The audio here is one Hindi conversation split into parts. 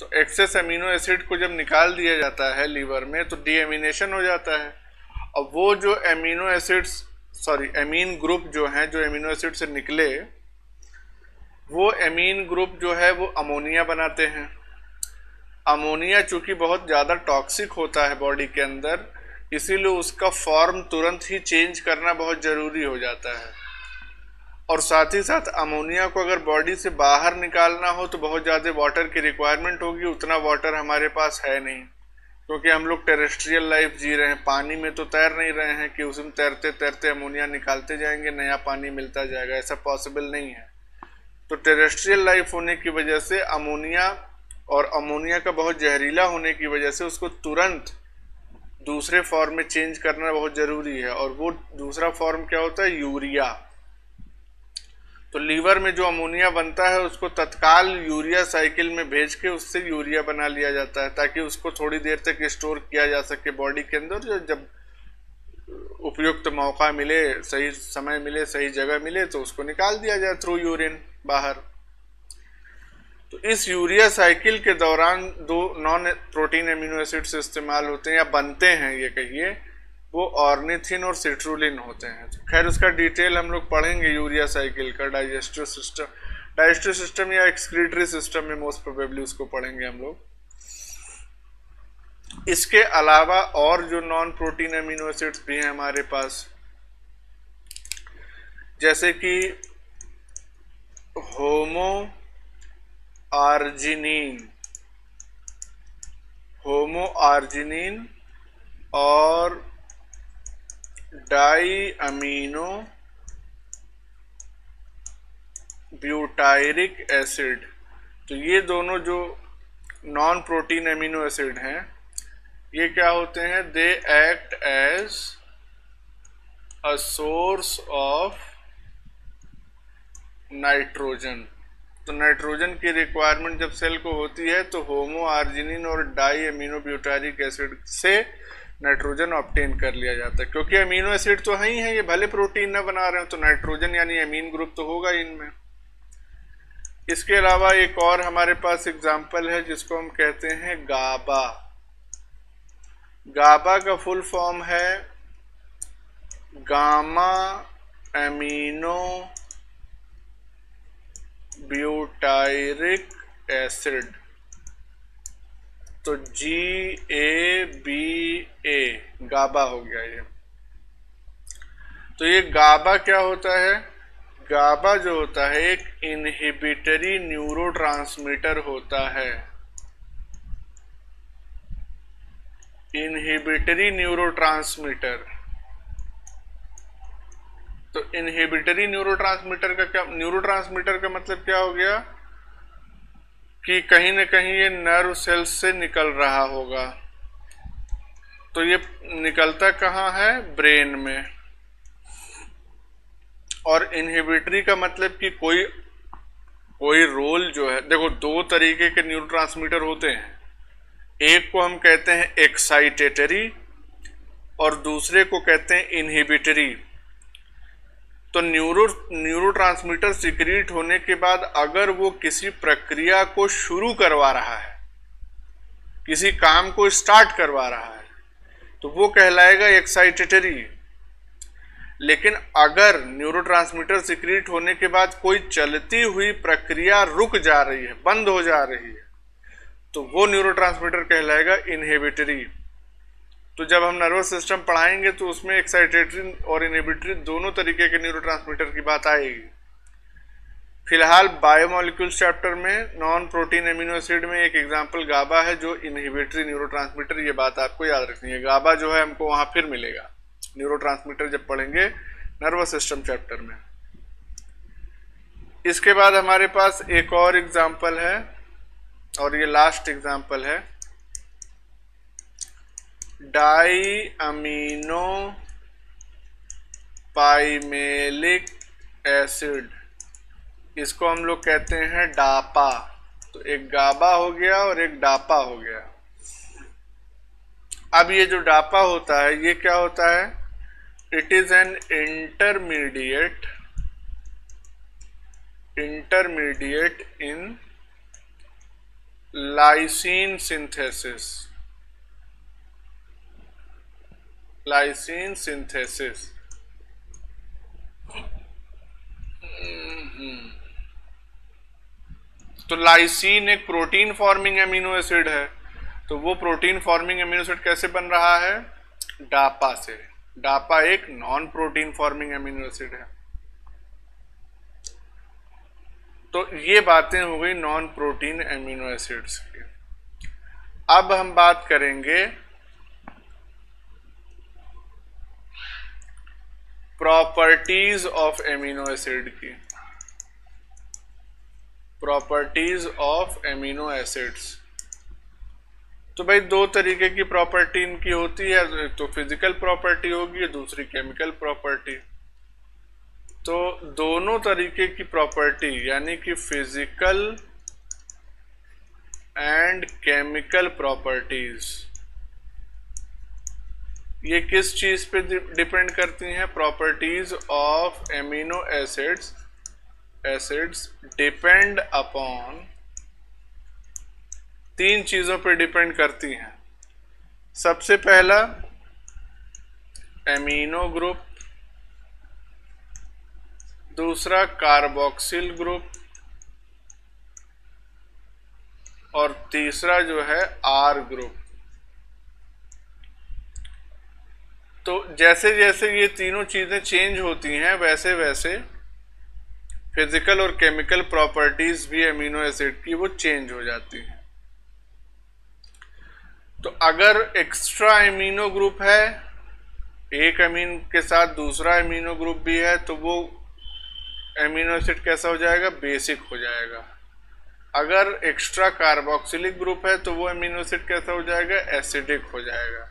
तो एक्सेस अमीनो एसिड को जब निकाल दिया जाता है लीवर में तो डीएमिनेशन हो जाता है। अब वो जो एमिनो एसिड्स एमीन ग्रुप जो हैं जो एमिनो एसिड से निकले, वो एमीन ग्रुप जो है वो अमोनिया बनाते हैं। अमोनिया चूंकि बहुत ज़्यादा टॉक्सिक होता है बॉडी के अंदर, इसीलिए उसका फॉर्म तुरंत ही चेंज करना बहुत ज़रूरी हो जाता है। और साथ ही साथ अमोनिया को अगर बॉडी से बाहर निकालना हो तो बहुत ज़्यादा वाटर की रिक्वायरमेंट होगी। उतना वाटर हमारे पास है नहीं, क्योंकि हम लोग टेरेस्ट्रियल लाइफ जी रहे हैं, पानी में तो तैर नहीं रहे हैं कि उसमें तैरते तैरते अमोनिया निकालते जाएंगे, नया पानी मिलता जाएगा, ऐसा पॉसिबल नहीं है। तो टेरेस्ट्रियल लाइफ होने की वजह से अमोनिया, और अमोनिया का बहुत जहरीला होने की वजह से उसको तुरंत दूसरे फॉर्म में चेंज करना बहुत ज़रूरी है। और वो दूसरा फॉर्म क्या होता है? यूरिया। तो लीवर में जो अमोनिया बनता है उसको तत्काल यूरिया साइकिल में भेज के उससे यूरिया बना लिया जाता है, ताकि उसको थोड़ी देर तक स्टोर किया जा सके बॉडी के अंदर। जो जब उपयुक्त मौका मिले, सही समय मिले, सही जगह मिले तो उसको निकाल दिया जाए थ्रू यूरिन बाहर। तो इस यूरिया साइकिल के दौरान दो नॉन प्रोटीन एमिनो एसिड्स इस्तेमाल होते हैं या बनते हैं, ये कहिए, वो ऑर्निथिन और सिट्रुलिन होते हैं। तो खैर उसका डिटेल हम लोग पढ़ेंगे यूरिया साइकिल का, डाइजेस्टिव सिस्टम या एक्सक्रीटरी सिस्टम में मोस्ट प्रोबेबली उसको पढ़ेंगे हम लोग। इसके अलावा और जो नॉन प्रोटीन एमिनो एसिड्स भी हैं हमारे पास, जैसे कि होमो आर्जिनिन और डाई अमीनो ब्यूटायरिक एसिड। तो ये दोनों जो नॉन प्रोटीन एमिनो एसिड हैं, ये क्या होते हैं? They act as a source of nitrogen. तो नाइट्रोजन की रिक्वायरमेंट जब सेल को होती है तो होमो आर्जिनिन और डाई अमीनो ब्यूटारिक एसिड से नाइट्रोजन ऑब्टेन कर लिया जाता है। क्योंकि अमीनो एसिड तो ही है, ये भले प्रोटीन ना बना रहे हो, तो नाइट्रोजन यानी अमीन ग्रुप तो होगा इनमें। इसके अलावा एक और हमारे पास एग्जाम्पल है जिसको हम कहते हैं गाबा। गाबा का फुल फॉर्म है गामा एमिनो ब्यूटायरिक एसिड। तो GABA गाबा हो गया ये। तो ये गाबा क्या होता है? गाबा जो होता है एक इनहिबिटरी न्यूरोट्रांसमीटर होता है। Inhibitory neurotransmitter. तो इनहिबिटरी न्यूरोट्रांसमीटर का क्या, न्यूरोट्रांसमीटर का मतलब क्या हो गया कि कहीं ना कहीं ये नर्व सेल से निकल रहा होगा। तो ये निकलता कहाँ है? ब्रेन में। और इनहिबिटरी का मतलब कि कोई रोल जो है, देखो दो तरीके के न्यूरोट्रांसमीटर होते हैं, एक को हम कहते हैं एक्साइटेटरी और दूसरे को कहते हैं इनहिबिटरी। तो न्यूरोट्रांसमीटर सिक्रीट होने के बाद अगर वो किसी प्रक्रिया को शुरू करवा रहा है, किसी काम को स्टार्ट करवा रहा है, तो वो कहलाएगा एक्साइटेटरी। लेकिन अगर न्यूरोट्रांसमीटर सिक्रीट होने के बाद कोई चलती हुई प्रक्रिया रुक जा रही है, बंद हो जा रही है, तो वो न्यूरोट्रांसमीटर कहलाएगा इनहिबिटरी। तो जब हम नर्वस सिस्टम पढ़ाएंगे तो उसमें एक्साइटेटरी और इनहिबिटरी दोनों तरीके के न्यूरोट्रांसमीटर की बात आएगी। फिलहाल बायोमोलिक्यूल्स चैप्टर में नॉन प्रोटीन एमिनो एसिड में एक एग्जांपल गाबा है जो इनहिबिटरी न्यूरोट्रांसमीटर। ये बात आपको याद रखनी है, गाबा जो है हमको वहां फिर मिलेगा न्यूरोट्रांसमीटर जब पढ़ेंगे नर्वस सिस्टम चैप्टर में। इसके बाद हमारे पास एक और एग्जाम्पल है और ये लास्ट एग्जाम्पल है, डाई अमीनो पाइमेलिक एसिड। इसको हम लोग कहते हैं डापा। तो एक गाबा हो गया और एक डापा हो गया। अब ये जो डापा होता है ये क्या होता है? It is an intermediate in lysine synthesis, lysine synthesis. तो लाइसिन एक प्रोटीन फॉर्मिंग एमिनो एसिड है, तो वो प्रोटीन फॉर्मिंग एमिनो एसिड कैसे बन रहा है? डापा से। डापा एक non protein forming amino acid है। तो ये बातें हो गई नॉन प्रोटीन एमिनो एसिड्स की। अब हम बात करेंगे प्रॉपर्टीज ऑफ एमिनो एसिड की। Properties of amino acids. तो भाई दो तरीके की प्रॉपर्टी इनकी होती है, तो फिजिकल प्रॉपर्टी होगी, दूसरी केमिकल प्रॉपर्टी। तो दोनों तरीके की प्रॉपर्टी यानी कि फिजिकल एंड केमिकल प्रॉपर्टीज, ये किस चीज पे डिपेंड करती हैं? Properties of amino acids depend upon, तीन चीजों पे डिपेंड करती हैं। सबसे पहला एमिनो ग्रुप, दूसरा कार्बोक्सिल ग्रुप, और तीसरा जो है आर ग्रुप। तो जैसे जैसे ये तीनों चीजें चेंज होती हैं वैसे वैसे फिजिकल और केमिकल प्रॉपर्टीज भी एमिनो एसिड की वो चेंज हो जाती हैं। तो अगर एक्स्ट्रा एमिनो ग्रुप है, एक अमीन के साथ दूसरा एमिनो ग्रुप भी है, तो वो एमिनो एसिड कैसा हो जाएगा? बेसिक हो जाएगा। अगर एक्स्ट्रा कार्बोक्सिलिक ग्रुप है तो वो एमिनो एसिड कैसा हो जाएगा? एसिडिक हो जाएगा।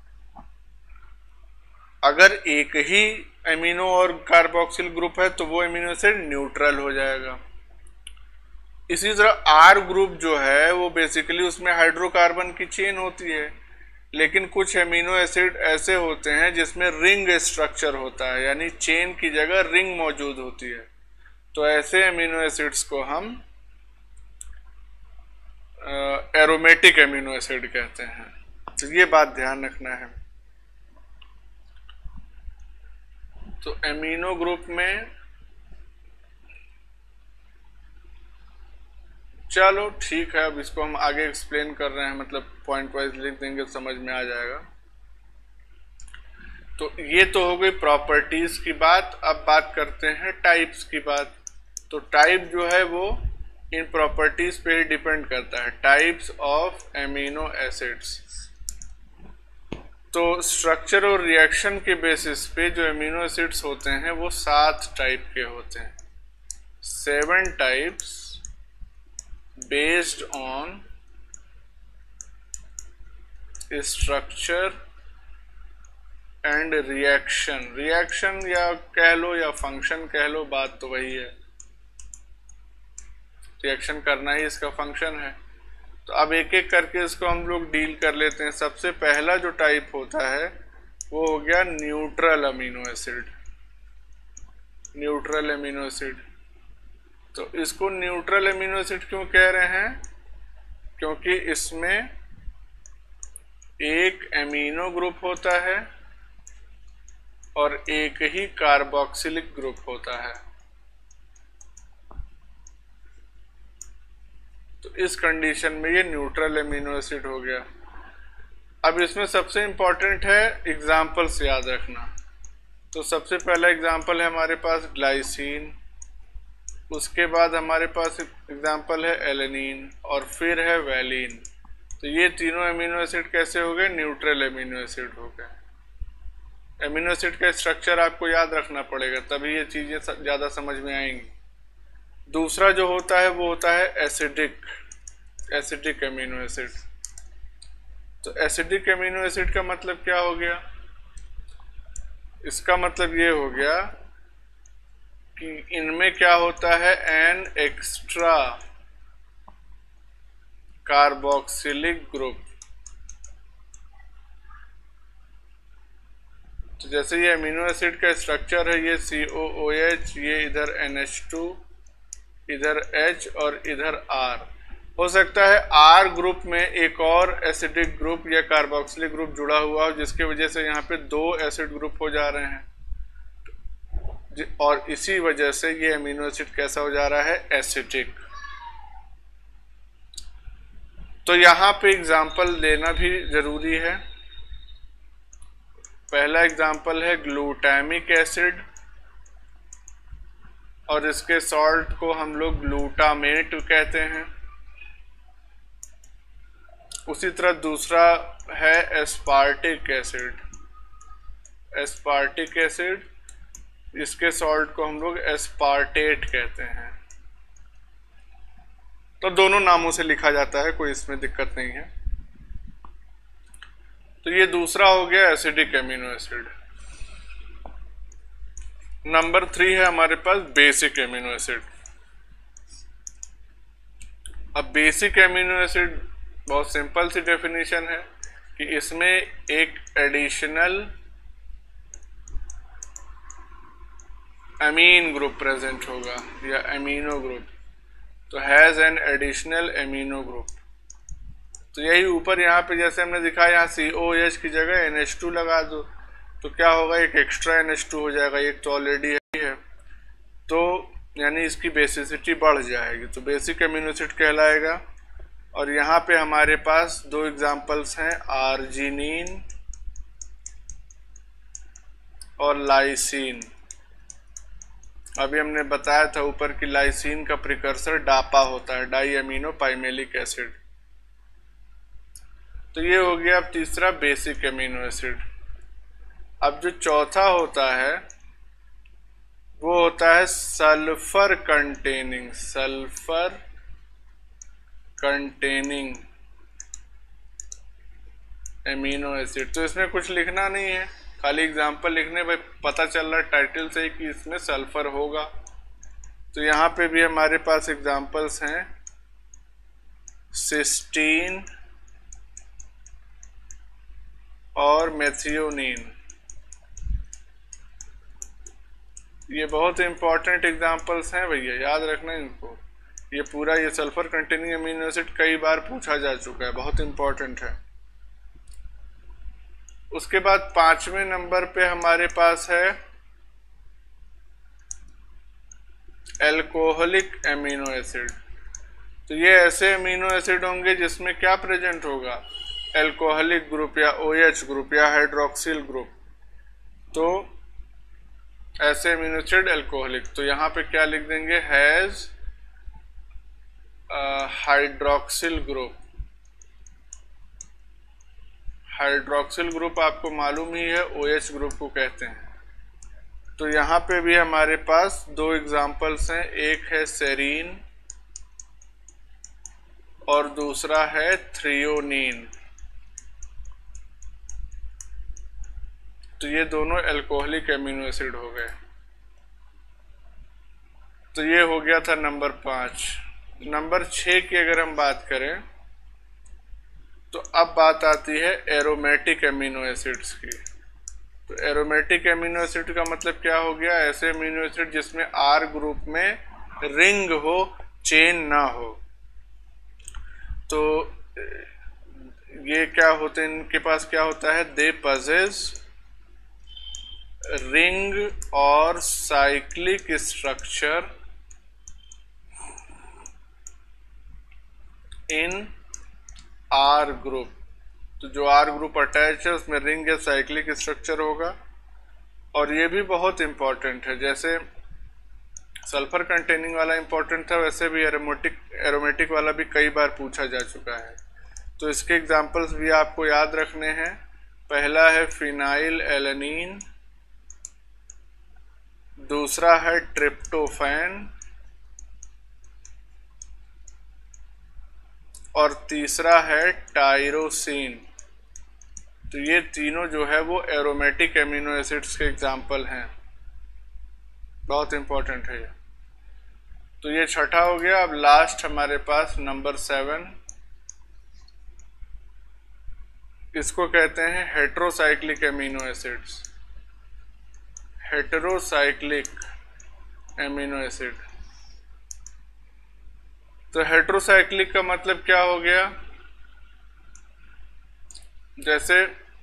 अगर एक ही एमिनो और कार्बोक्सिल ग्रुप है तो वो एमिनो एसिड न्यूट्रल हो जाएगा। इसी तरह आर ग्रुप जो है वो बेसिकली उसमें हाइड्रोकार्बन की चेन होती है, लेकिन कुछ एमिनो एसिड ऐसे होते हैं जिसमें रिंग स्ट्रक्चर होता है, यानी चेन की जगह रिंग मौजूद होती है। तो ऐसे एमिनो एसिड्स को हम एरोमेटिक एमिनो एसिड कहते हैं। तो ये बात ध्यान रखना है। तो एमिनो ग्रुप में, चलो ठीक है, अब इसको हम आगे एक्सप्लेन कर रहे हैं, मतलब पॉइंट वाइज लिख देंगे तो समझ में आ जाएगा। तो ये तो हो गई प्रॉपर्टीज की बात। अब बात करते हैं टाइप्स की बात। तो टाइप जो है वो इन प्रॉपर्टीज पे ही डिपेंड करता है, टाइप्स ऑफ एमिनो एसिड्स। तो स्ट्रक्चर और रिएक्शन के बेसिस पे जो एमिनो एसिड्स होते हैं वो 7 टाइप के होते हैं। 7 types based on structure and reaction. Reaction या कह लो या फंक्शन कह लो, बात तो वही है। रिएक्शन करना ही इसका फंक्शन है। तो अब एक एक करके इसको हम लोग डील कर लेते हैं। सबसे पहला जो टाइप होता है वो हो गया neutral amino acid. Neutral amino acid. तो इसको न्यूट्रल एमिनो एसिड क्यों कह रहे हैं? क्योंकि इसमें एक एमिनो ग्रुप होता है और एक ही कार्बोक्सिलिक ग्रुप होता है। तो इस कंडीशन में ये न्यूट्रल एमिनो एसिड हो गया। अब इसमें सबसे इंपॉर्टेंट है एग्जाम्पल्स याद रखना। तो सबसे पहला एग्जाम्पल है हमारे पास ग्लाइसिन, उसके बाद हमारे पास एग्जाम्पल है एलेनिन, और फिर है वैलिन। तो ये तीनों एमिनो एसिड कैसे हो गए? न्यूट्रल एमिनो एसिड हो गए। एमिनो एसिड का स्ट्रक्चर आपको याद रखना पड़ेगा, तभी ये चीज़ें ज़्यादा समझ में आएंगी। दूसरा जो होता है वो होता है एसिडिक एमिनो एसिड। तो एसिडिक एमिनो एसिड का मतलब क्या हो गया? इसका मतलब ये हो गया कि इनमें क्या होता है? An extra carboxylic group. तो जैसे ये एमिनो एसिड का स्ट्रक्चर है, ये COOH, ये इधर NH2, इधर H और इधर R। हो सकता है आर ग्रुप में एक और एसिडिक ग्रुप या कार्बोक्सिलिक ग्रुप जुड़ा हुआ हो, जिसकी वजह से यहाँ पे 2 एसिड ग्रुप हो जा रहे हैं, और इसी वजह से ये अमीनो एसिड कैसा हो जा रहा है, एसिडिक। तो यहाँ पे एग्जाम्पल लेना भी जरूरी है। पहला एग्जाम्पल है ग्लूटामिक एसिड, और इसके सॉल्ट को हम लोग ग्लूटामेट कहते हैं। उसी तरह दूसरा है एस्पार्टिक एसिड। एस्पार्टिक एसिड, इसके सॉल्ट को हम लोग एस्पार्टेट कहते हैं। तो दोनों नामों से लिखा जाता है, कोई इसमें दिक्कत नहीं है। तो ये दूसरा हो गया एसिडिक एमिनो एसिड। नंबर 3 है हमारे पास बेसिक एमिनो एसिड। अब बेसिक एमिनो एसिड बहुत सिंपल सी डेफिनेशन है कि इसमें एक एडिशनल अमीन ग्रुप प्रेजेंट होगा या अमीनो ग्रुप, तो has an additional amino group. तो यही ऊपर यहाँ पे जैसे हमने दिखा, यहाँ COH की जगह NH2 लगा दो तो क्या होगा, एक एक्स्ट्रा NH2 हो जाएगा, एक तो ऑलरेडी है, तो यानी इसकी बेसिसिटी बढ़ जाएगी, तो बेसिक एमिनो एसिड कहलाएगा। और यहाँ पे हमारे पास 2 एग्जाम्पल्स हैं, आर्जिनिन और लाइसिन। अभी हमने बताया था ऊपर कि लाइसिन का प्रिकर्सर डापा होता है, डाई अमीनो पाइमेलिक एसिड। तो ये हो गया अब तीसरा बेसिक एमिनो एसिड। अब जो चौथा होता है वो होता है सल्फर कंटेनिंग एमिनो एसिड। तो इसमें कुछ लिखना नहीं है, खाली एग्जाम्पल लिखने पे पता चल रहा है टाइटल से कि इसमें सल्फर होगा। तो यहाँ पे भी हमारे पास एग्जाम्पल्स हैं, सिस्टीन और मेथियोनिन। ये बहुत इंपॉर्टेंट एग्जाम्पल्स हैं भैया, याद रखना इनको। ये पूरा ये सल्फर कंटेनिंग अमीनो एसिड कई बार पूछा जा चुका है, बहुत इंपॉर्टेंट है। उसके बाद 5वें नंबर पे हमारे पास है एल्कोहलिक एमिनो एसिड। तो ये ऐसे अमीनो एसिड होंगे जिसमें क्या प्रेजेंट होगा, एल्कोहलिक ग्रुप या OH ग्रुप या हाइड्रोक्सिल ग्रुप। तो ऐसे अमीनो एसिड एल्कोहलिक, तो यहाँ पे क्या लिख देंगे, has hydroxyl group. Hydroxyl group आपको मालूम ही है, OH ग्रुप को कहते हैं। तो यहाँ पे भी हमारे पास 2 एग्जाम्पल्स हैं, एक है सेरीन और दूसरा है थ्रियोनीन। तो ये दोनों एल्कोहलिक एमिनो एसिड हो गए। तो ये हो गया था नंबर 5। नंबर 6 की अगर हम बात करें तो अब बात आती है एरोमेटिक एमिनो एसिड्स की। तो एरोमेटिक एमिनो एसिड का मतलब क्या हो गया, ऐसे एमिनो एसिड जिसमें R ग्रुप में रिंग हो, चेन ना हो। तो ये क्या होते हैं, इनके पास क्या होता है, दे पजेस रिंग और cyclic structure in R group. तो जो R ग्रुप अटैच है उसमें रिंग या साइक्लिक स्ट्रक्चर होगा। और ये भी बहुत इंपॉर्टेंट है, जैसे सल्फर कंटेनिंग वाला इंपॉर्टेंट था, वैसे भी एरोमेटिक वाला भी कई बार पूछा जा चुका है। तो इसके एग्जाम्पल्स भी आपको याद रखने हैं। पहला है फिनाइल एलेनीन, दूसरा है ट्रिप्टोफैन और तीसरा है टायरोसिन। तो ये तीनों जो है वो एरोमेटिक एमिनो एसिड्स के एग्जाम्पल हैं, बहुत इंपॉर्टेंट है ये। तो ये छठा हो गया। अब लास्ट हमारे पास नंबर 7, इसको कहते हैं heterocyclic amino acids. Heterocyclic amino acid. तो हेट्रोसाइक्लिक का मतलब क्या हो गया, जैसे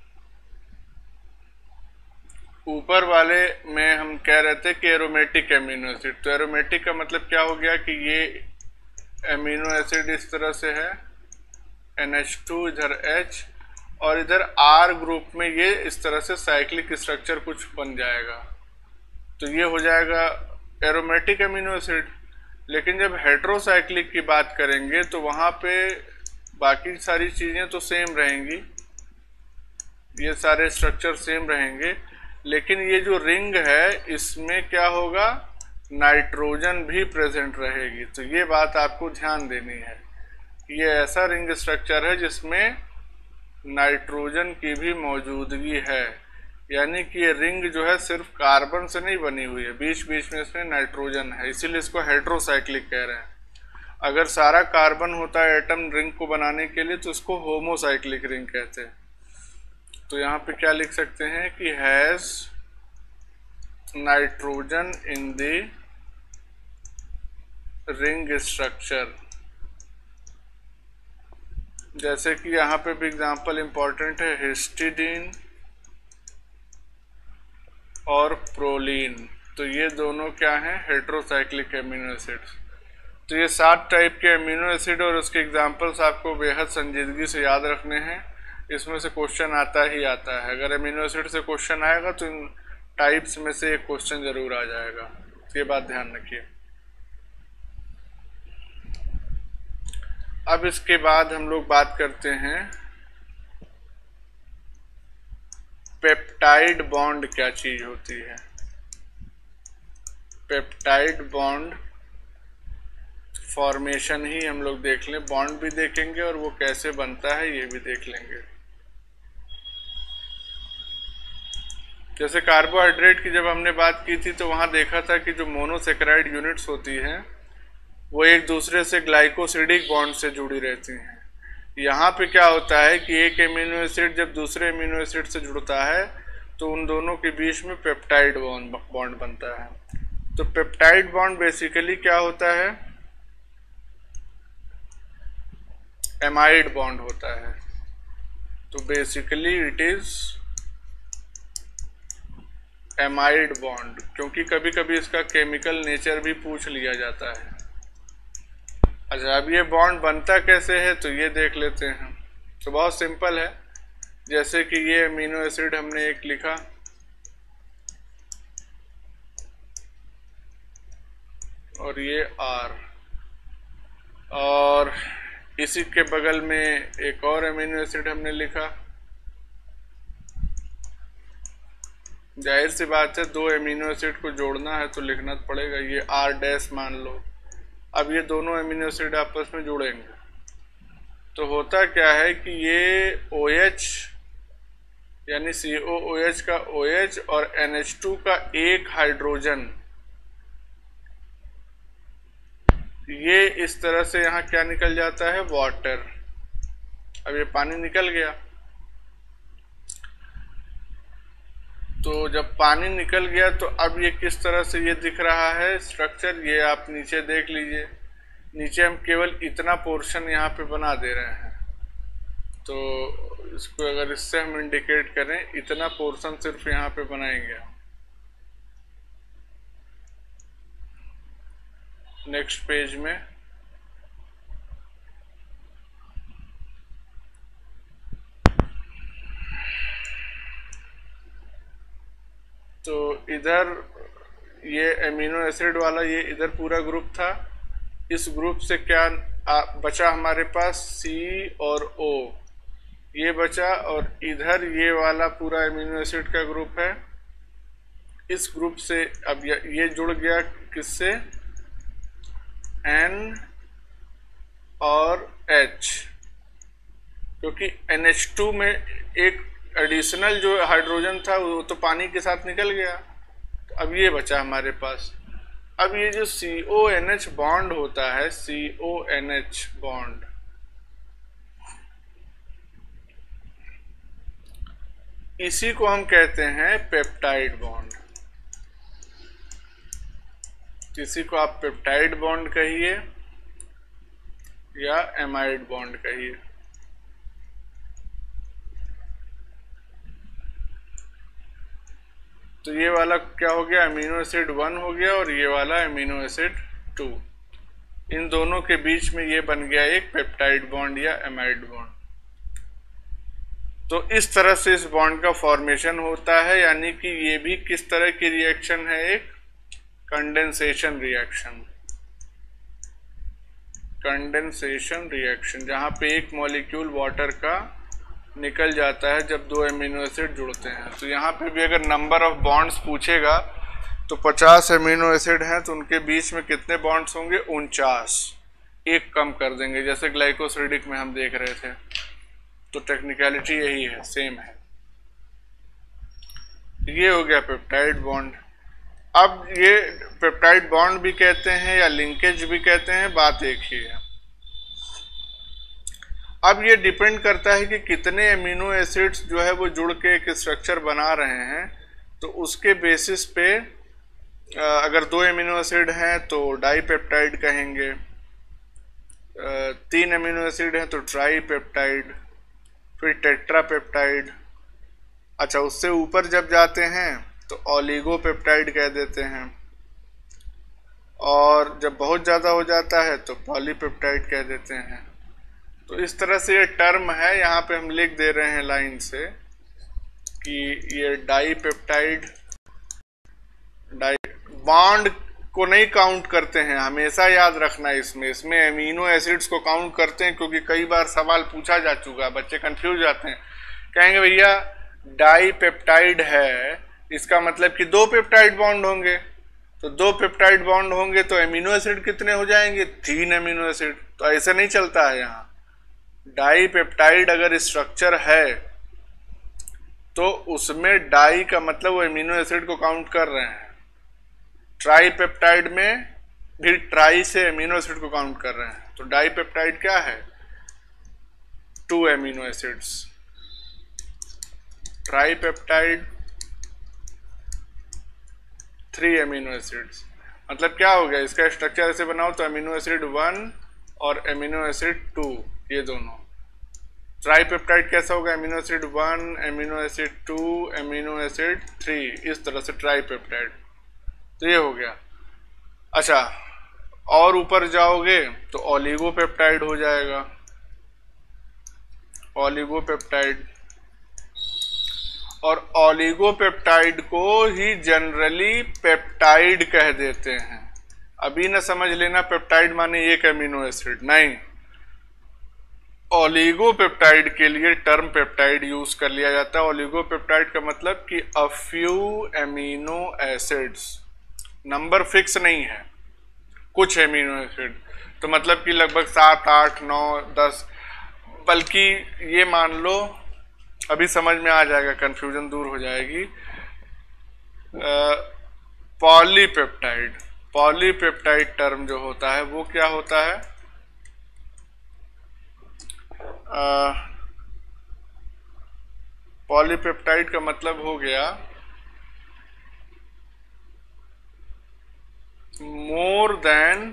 ऊपर वाले में हम कह रहे थे कि एरोमेटिक एमिनो एसिड, तो एरोमेटिक का मतलब क्या हो गया कि ये एमिनो एसिड इस तरह से है, NH2 इधर H, और इधर R ग्रुप में ये इस तरह से साइक्लिक स्ट्रक्चर कुछ बन जाएगा, तो ये हो जाएगा एरोमेटिक एमिनो एसिड। लेकिन जब हेट्रोसाइक्लिक की बात करेंगे तो वहाँ पे बाकी सारी चीज़ें तो सेम रहेंगी, ये सारे स्ट्रक्चर सेम रहेंगे, लेकिन ये जो रिंग है इसमें क्या होगा, नाइट्रोजन भी प्रेजेंट रहेगी। तो ये बात आपको ध्यान देनी है, ये ऐसा रिंग स्ट्रक्चर है जिसमें नाइट्रोजन की भी मौजूदगी है, यानी कि ये रिंग जो है सिर्फ कार्बन से नहीं बनी हुई है, बीच बीच में इसमें नाइट्रोजन है, इसीलिए इसको हेट्रोसाइक्लिक कह रहे हैं। अगर सारा कार्बन होता है एटम रिंग को बनाने के लिए तो इसको होमोसाइक्लिक रिंग कहते हैं। तो यहाँ पे क्या लिख सकते हैं कि has nitrogen in the ring structure. जैसे कि यहाँ पे भी एग्जांपल इंपॉर्टेंट है, हिस्टिडीन और प्रोलीन, तो ये दोनों क्या हैं, हेट्रोसाइक्लिक एमिनो एसिड्स। तो ये 7 टाइप के एमिनो एसिड और उसके एग्जांपल्स आपको बेहद संजीदगी से याद रखने हैं, इसमें से क्वेश्चन आता ही आता है। अगर एमिनो एसिड से क्वेश्चन आएगा तो इन टाइप्स में से एक क्वेश्चन जरूर आ जाएगा, तो ये बात ध्यान रखिए। अब इसके बाद हम लोग बात करते हैं पेप्टाइड बॉन्ड क्या चीज होती है। पेप्टाइड बॉन्ड फॉर्मेशन ही हम लोग देख लें, बॉन्ड भी देखेंगे और वो कैसे बनता है ये भी देख लेंगे। जैसे कार्बोहाइड्रेट की जब हमने बात की थी तो वहां देखा था कि जो मोनोसेकेराइड यूनिट्स होती हैं वो एक दूसरे से ग्लाइकोसिडिक बॉन्ड से जुड़ी रहती हैं। यहाँ पे क्या होता है कि एक एमिनो एसिड जब दूसरे एमिनो एसिड से जुड़ता है तो उन दोनों के बीच में पेप्टाइड बॉन्ड बनता है। तो पेप्टाइड बॉन्ड बेसिकली क्या होता है, एमाइड बॉन्ड होता है। तो basically it is amide bond, क्योंकि कभी कभी इसका केमिकल नेचर भी पूछ लिया जाता है। अच्छा, अब ये बॉन्ड बनता कैसे है तो ये देख लेते हैं। तो बहुत सिंपल है, जैसे कि ये अमीनो एसिड हमने एक लिखा, और ये R, और इसी के बगल में एक और अमीनो एसिड हमने लिखा। जाहिर सी बात है, 2 अमीनो एसिड को जोड़ना है तो लिखना पड़ेगा, ये R' मान लो। अब ये दोनों अमीनो एसिड आपस में जुड़ेंगे तो होता क्या है कि ये OH यानी COOH का OH और NH2 का एक हाइड्रोजन, ये इस तरह से यहाँ क्या निकल जाता है, वाटर। अब ये पानी निकल गया, तो जब पानी निकल गया तो अब ये किस तरह से ये दिख रहा है स्ट्रक्चर, ये आप नीचे देख लीजिए। नीचे हम केवल इतना पोर्शन यहाँ पे बना दे रहे हैं, तो इसको अगर इससे हम इंडिकेट करें, इतना पोर्शन सिर्फ यहाँ पे बनाएंगे। नेक्स्ट पेज में तो इधर ये एमिनो एसिड वाला ये इधर पूरा ग्रुप था, इस ग्रुप से क्या बचा हमारे पास, C और O ये बचा, और इधर ये वाला पूरा एमिनो एसिड का ग्रुप है। इस ग्रुप से अब ये जुड़ गया किससे, N और H, क्योंकि NH2 में एक एडिशनल जो हाइड्रोजन था वो तो पानी के साथ निकल गया, तो अब ये बचा हमारे पास। अब ये जो CONH बॉन्ड होता है, CONH बॉन्ड, इसी को हम कहते हैं पेप्टाइड बॉन्ड। इसी को आप पेप्टाइड बॉन्ड कहिए या एमाइड बॉन्ड कहिए। तो ये वाला क्या हो गया, अमीनो एसिड 1 हो गया, और ये वाला अमीनो एसिड 2। इन दोनों के बीच में ये बन गया एक पेप्टाइड बॉन्ड या एमाइड बॉन्ड। तो इस तरह से इस बॉन्ड का फॉर्मेशन होता है, यानी कि ये भी किस तरह की रिएक्शन है, एक कंडेंसेशन रिएक्शन। कंडेंसेशन रिएक्शन जहां पे एक मॉलिक्यूल वाटर का निकल जाता है जब दो एमिनो एसिड जुड़ते हैं। तो यहाँ पे भी अगर नंबर ऑफ बॉन्ड्स पूछेगा तो 50 एमिनो एसिड हैं, तो उनके बीच में कितने बॉन्ड्स होंगे, 49। एक कम कर देंगे, जैसे ग्लाइकोसिडिक में हम देख रहे थे। तो टेक्निकलिटी यही है, सेम है। ये हो गया पेप्टाइड बॉन्ड। अब ये पेप्टाइड बॉन्ड भी कहते हैं या लिंकेज भी कहते हैं, बात एक ही है। अब ये डिपेंड करता है कि कितने एमिनो एसिड्स जो है वो जुड़ के एक स्ट्रक्चर बना रहे हैं। तो उसके बेसिस पे अगर 2 एमिनो एसिड हैं तो डाईपेप्टाइड कहेंगे, 3 एमिनो एसिड हैं तो ट्राईपेप्टाइड, फिर टेट्रापेप्टाइड। अच्छा, उससे ऊपर जब जाते हैं तो ऑलिगोपेप्टाइड कह देते हैं, और जब बहुत ज़्यादा हो जाता है तो पॉलीपेप्टाइड कह देते हैं। तो इस तरह से ये टर्म है, यहाँ पे हम लिख दे रहे हैं लाइन से कि ये डाईपेप्टाइड, बॉन्ड को नहीं काउंट करते हैं, हमेशा याद रखना है इसमें एमिनो एसिड्स को काउंट करते हैं, क्योंकि कई बार सवाल पूछा जा चुका है, बच्चे कंफ्यूज जाते हैं, कहेंगे भैया डाईपेप्टाइड है, इसका मतलब कि 2 पेप्टाइड बॉन्ड होंगे। तो 2 पेप्टाइड बॉन्ड होंगे तो एमिनो एसिड कितने हो जाएंगे, 3 एमिनो एसिड। तो ऐसे नहीं चलता है यहाँ। डाईपेप्टाइड अगर स्ट्रक्चर है तो उसमें डाई का मतलब वो एमिनो एसिड को काउंट कर रहे हैं, ट्राईपेप्टाइड में भी ट्राई से एमिनो एसिड को काउंट कर रहे हैं। तो डाईपेप्टाइड क्या है, 2 amino acids, tripeptide 3 amino acids. मतलब क्या हो गया, इसका स्ट्रक्चर ऐसे बनाओ तो एमिनो एसिड 1 और एमिनो एसिड 2, ये दोनों। ट्राईपेप्टाइड कैसा होगा, amino acid 1, amino acid 2, amino acid 3, इस तरह से ट्राईपेप्टाइड। तो ये हो गया। अच्छा, और ऊपर जाओगे तो ऑलिगोपेप्टाइड हो जाएगा, ऑलिगोपेप्टाइड। और ऑलिगोपेप्टाइड को ही जनरली पेप्टाइड कह देते हैं। अभी ना समझ लेना पेप्टाइड माने एक एमिनो एसिड, नहीं, ऑलिगोपेप्टाइड के लिए टर्म पेप्टाइड यूज कर लिया जाता है। ऑलिगोपेप्टाइड का मतलब कि a few amino acids, number fix नहीं है, कुछ एमिनो एसिड। तो मतलब कि लगभग 7, 8, 9, 10, बल्कि ये मान लो, अभी समझ में आ जाएगा, कंफ्यूजन दूर हो जाएगी। पॉलीपेप्टाइड, पॉलीपेप्टाइड टर्म जो होता है वो क्या होता है, पॉलीपेप्टाइड का मतलब हो गया मोर देन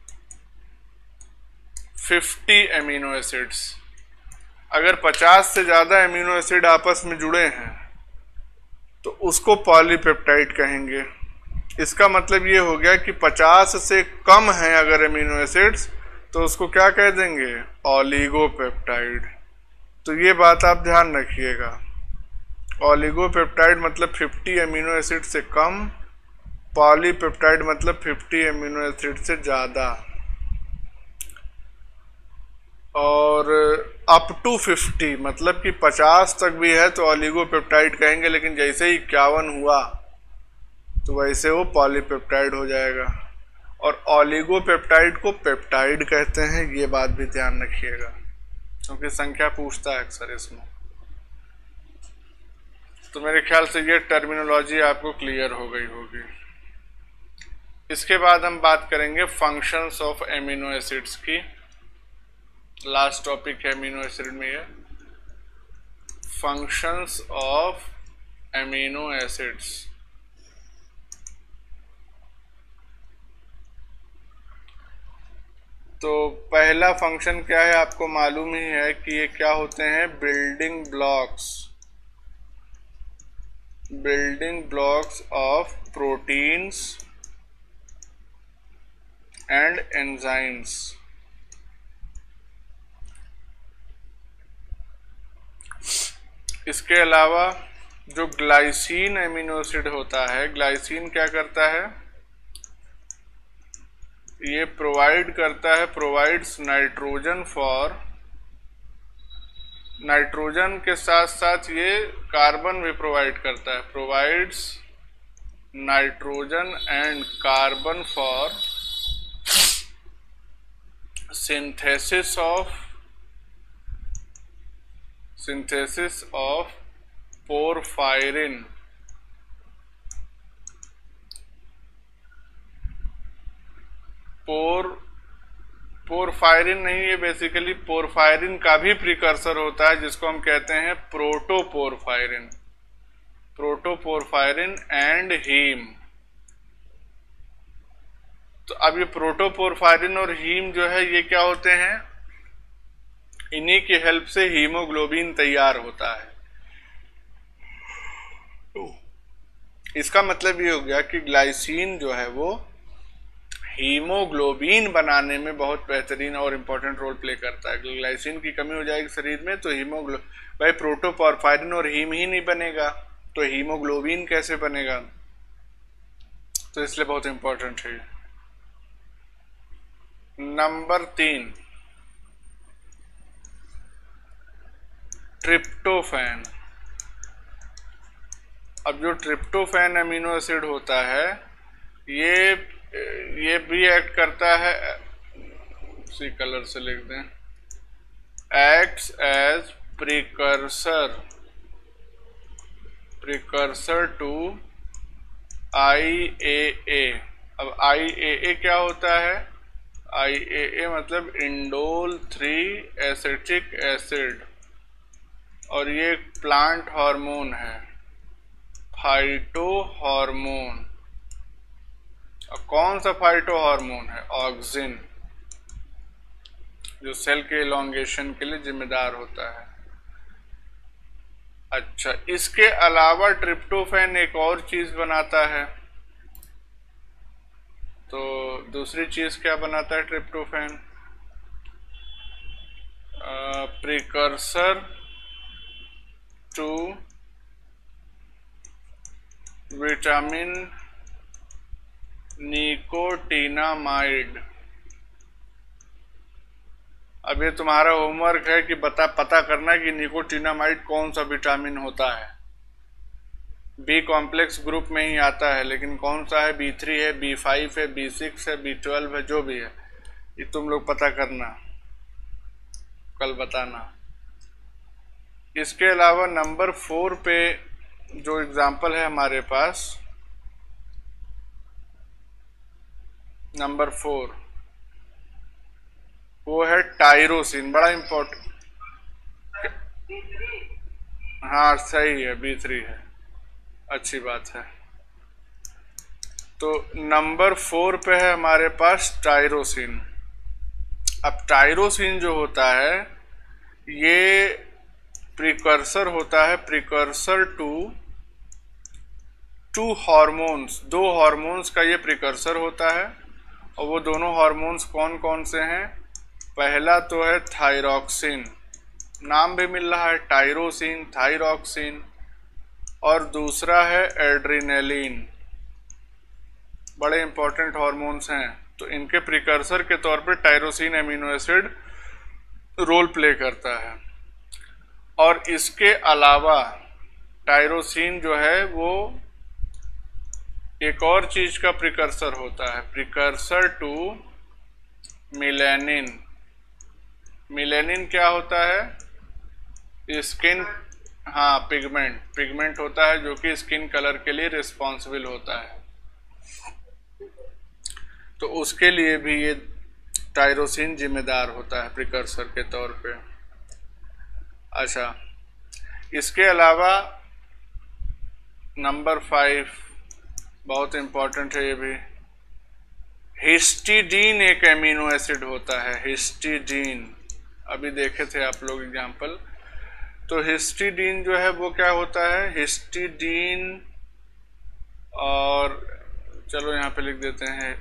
50 एमिनो एसिड्स। अगर 50 से ज्यादा एमिनो एसिड आपस में जुड़े हैं तो उसको पॉलीपेप्टाइड कहेंगे। इसका मतलब ये हो गया कि 50 से कम है अगर एमिनो एसिड्स तो उसको क्या कह देंगे, ऑलिगोपेप्टाइड। तो ये बात आप ध्यान रखिएगा, ऑलिगोपेप्टाइड मतलब 50 एमिनो एसिड से कम, पॉलीपेप्टाइड मतलब 50 एमिनो एसिड से ज़्यादा। और अप टू 50 मतलब कि 50 तक भी है तो ऑलिगोपेप्टाइड कहेंगे, लेकिन जैसे ही 51 हुआ तो वैसे वो पॉलीपेप्टाइड हो जाएगा। और ऑलिगोपेप्टाइड को पेप्टाइड कहते हैं, ये बात भी ध्यान रखिएगा, क्योंकि संख्या पूछता है अक्सर इसमें। तो मेरे ख्याल से ये टर्मिनोलॉजी आपको क्लियर हो गई होगी। इसके बाद हम बात करेंगे फंक्शंस ऑफ एमिनो एसिड्स की। लास्ट टॉपिक है एमिनो एसिड में ये, फंक्शंस ऑफ एमिनो एसिड्स। तो पहला फंक्शन क्या है, आपको मालूम ही है कि ये क्या होते हैं, building blocks of proteins and enzymes. इसके अलावा जो ग्लाइसिन एमिनो एसिड होता है, ग्लाइसिन क्या करता है, ये प्रोवाइड्स नाइट्रोजन के साथ साथ ये कार्बन भी प्रोवाइड करता है, provides nitrogen and carbon for synthesis of porphyrin. Porphyrin नहीं, ये बेसिकली पोरफायरिन का भी प्रिकर्सर होता है जिसको हम कहते हैं प्रोटोपोरफायरिन एंड हीम। तो अब ये प्रोटोपोरफायरिन और हीम जो है ये क्या होते हैं, इन्हीं की हेल्प से हीमोग्लोबिन तैयार होता है। इसका मतलब ये हो गया कि ग्लाइसिन जो है वो हीमोग्लोबिन बनाने में बहुत बेहतरीन और इम्पोर्टेंट रोल प्ले करता है। ग्लाइसिन की कमी हो जाएगी शरीर में तो भाई प्रोटोपोरफायरिन और हीम ही नहीं बनेगा तो हीमोग्लोबिन कैसे बनेगा, तो इसलिए बहुत इम्पोर्टेंट है। Number 3, tryptophan. अब जो ट्रिप्टोफैन अमीनो एसिड होता है ये भी एक्ट करता है, उसी कलर से लिख दें, acts as precursor to IAA। अब IAA क्या होता है, IAA मतलब इंडोल 3 एसिटिक एसिड, और ये एक प्लांट हार्मोन है, फाइटो हार्मोन। कौन सा फाइटो हार्मोन है, ऑक्सिन, जो सेल के इलॉन्गेशन के लिए जिम्मेदार होता है। अच्छा, इसके अलावा ट्रिप्टोफैन एक और चीज बनाता है, तो दूसरी चीज क्या बनाता है tryptophan, precursor to vitamin nicotinamide. अब ये तुम्हारा होमवर्क है कि पता करना कि निकोटिनामाइड कौन सा विटामिन होता है। बी कॉम्प्लेक्स ग्रुप में ही आता है, लेकिन कौन सा है, B3 है, B5 है, B6 है, B12 है, जो भी है ये तुम लोग पता करना, कल बताना। इसके अलावा नंबर 4 पे जो एग्जाम्पल है हमारे पास, नंबर 4 वो है टायरोसिन, बड़ा इंपॉर्टेंट। हाँ सही है, B3 है, अच्छी बात है। तो नंबर 4 पे है हमारे पास टायरोसिन। अब टायरोसिन जो होता है ये प्रिकर्सर होता है, प्रिकर्सर टू हार्मोन्स, 2 हार्मोन्स का ये प्रिकर्सर होता है। और वो दोनों हार्मोन्स कौन कौन से हैं, पहला तो है थायरॉक्सिन, नाम भी मिल रहा है टायरोसिन, थायरॉक्सिन, और दूसरा है एड्रेनलिन। बड़े इंपॉर्टेंट हार्मोन्स हैं, तो इनके प्रिकर्सर के तौर पे tyrosine amino acid role play करता है। और इसके अलावा टायरोसिन जो है वो एक और चीज का प्रिकर्सर होता है, प्रिकर्सर टू मिलेनिन। मिलेनिन क्या होता है, स्किन, हाँ पिगमेंट होता है जो कि स्किन कलर के लिए रिस्पॉन्सिबल होता है। तो उसके लिए भी ये टायरोसिन जिम्मेदार होता है प्रिकर्सर के तौर पे। अच्छा, इसके अलावा नंबर 5 बहुत इंपॉर्टेंट है ये भी, हिस्टिडीन एक एमिनो एसिड होता है, हिस्टिडीन, अभी देखे थे आप लोग एग्जाम्पल। तो हिस्टिडीन जो है वो क्या होता है, हिस्टिडीन, और चलो यहाँ पे लिख देते हैं,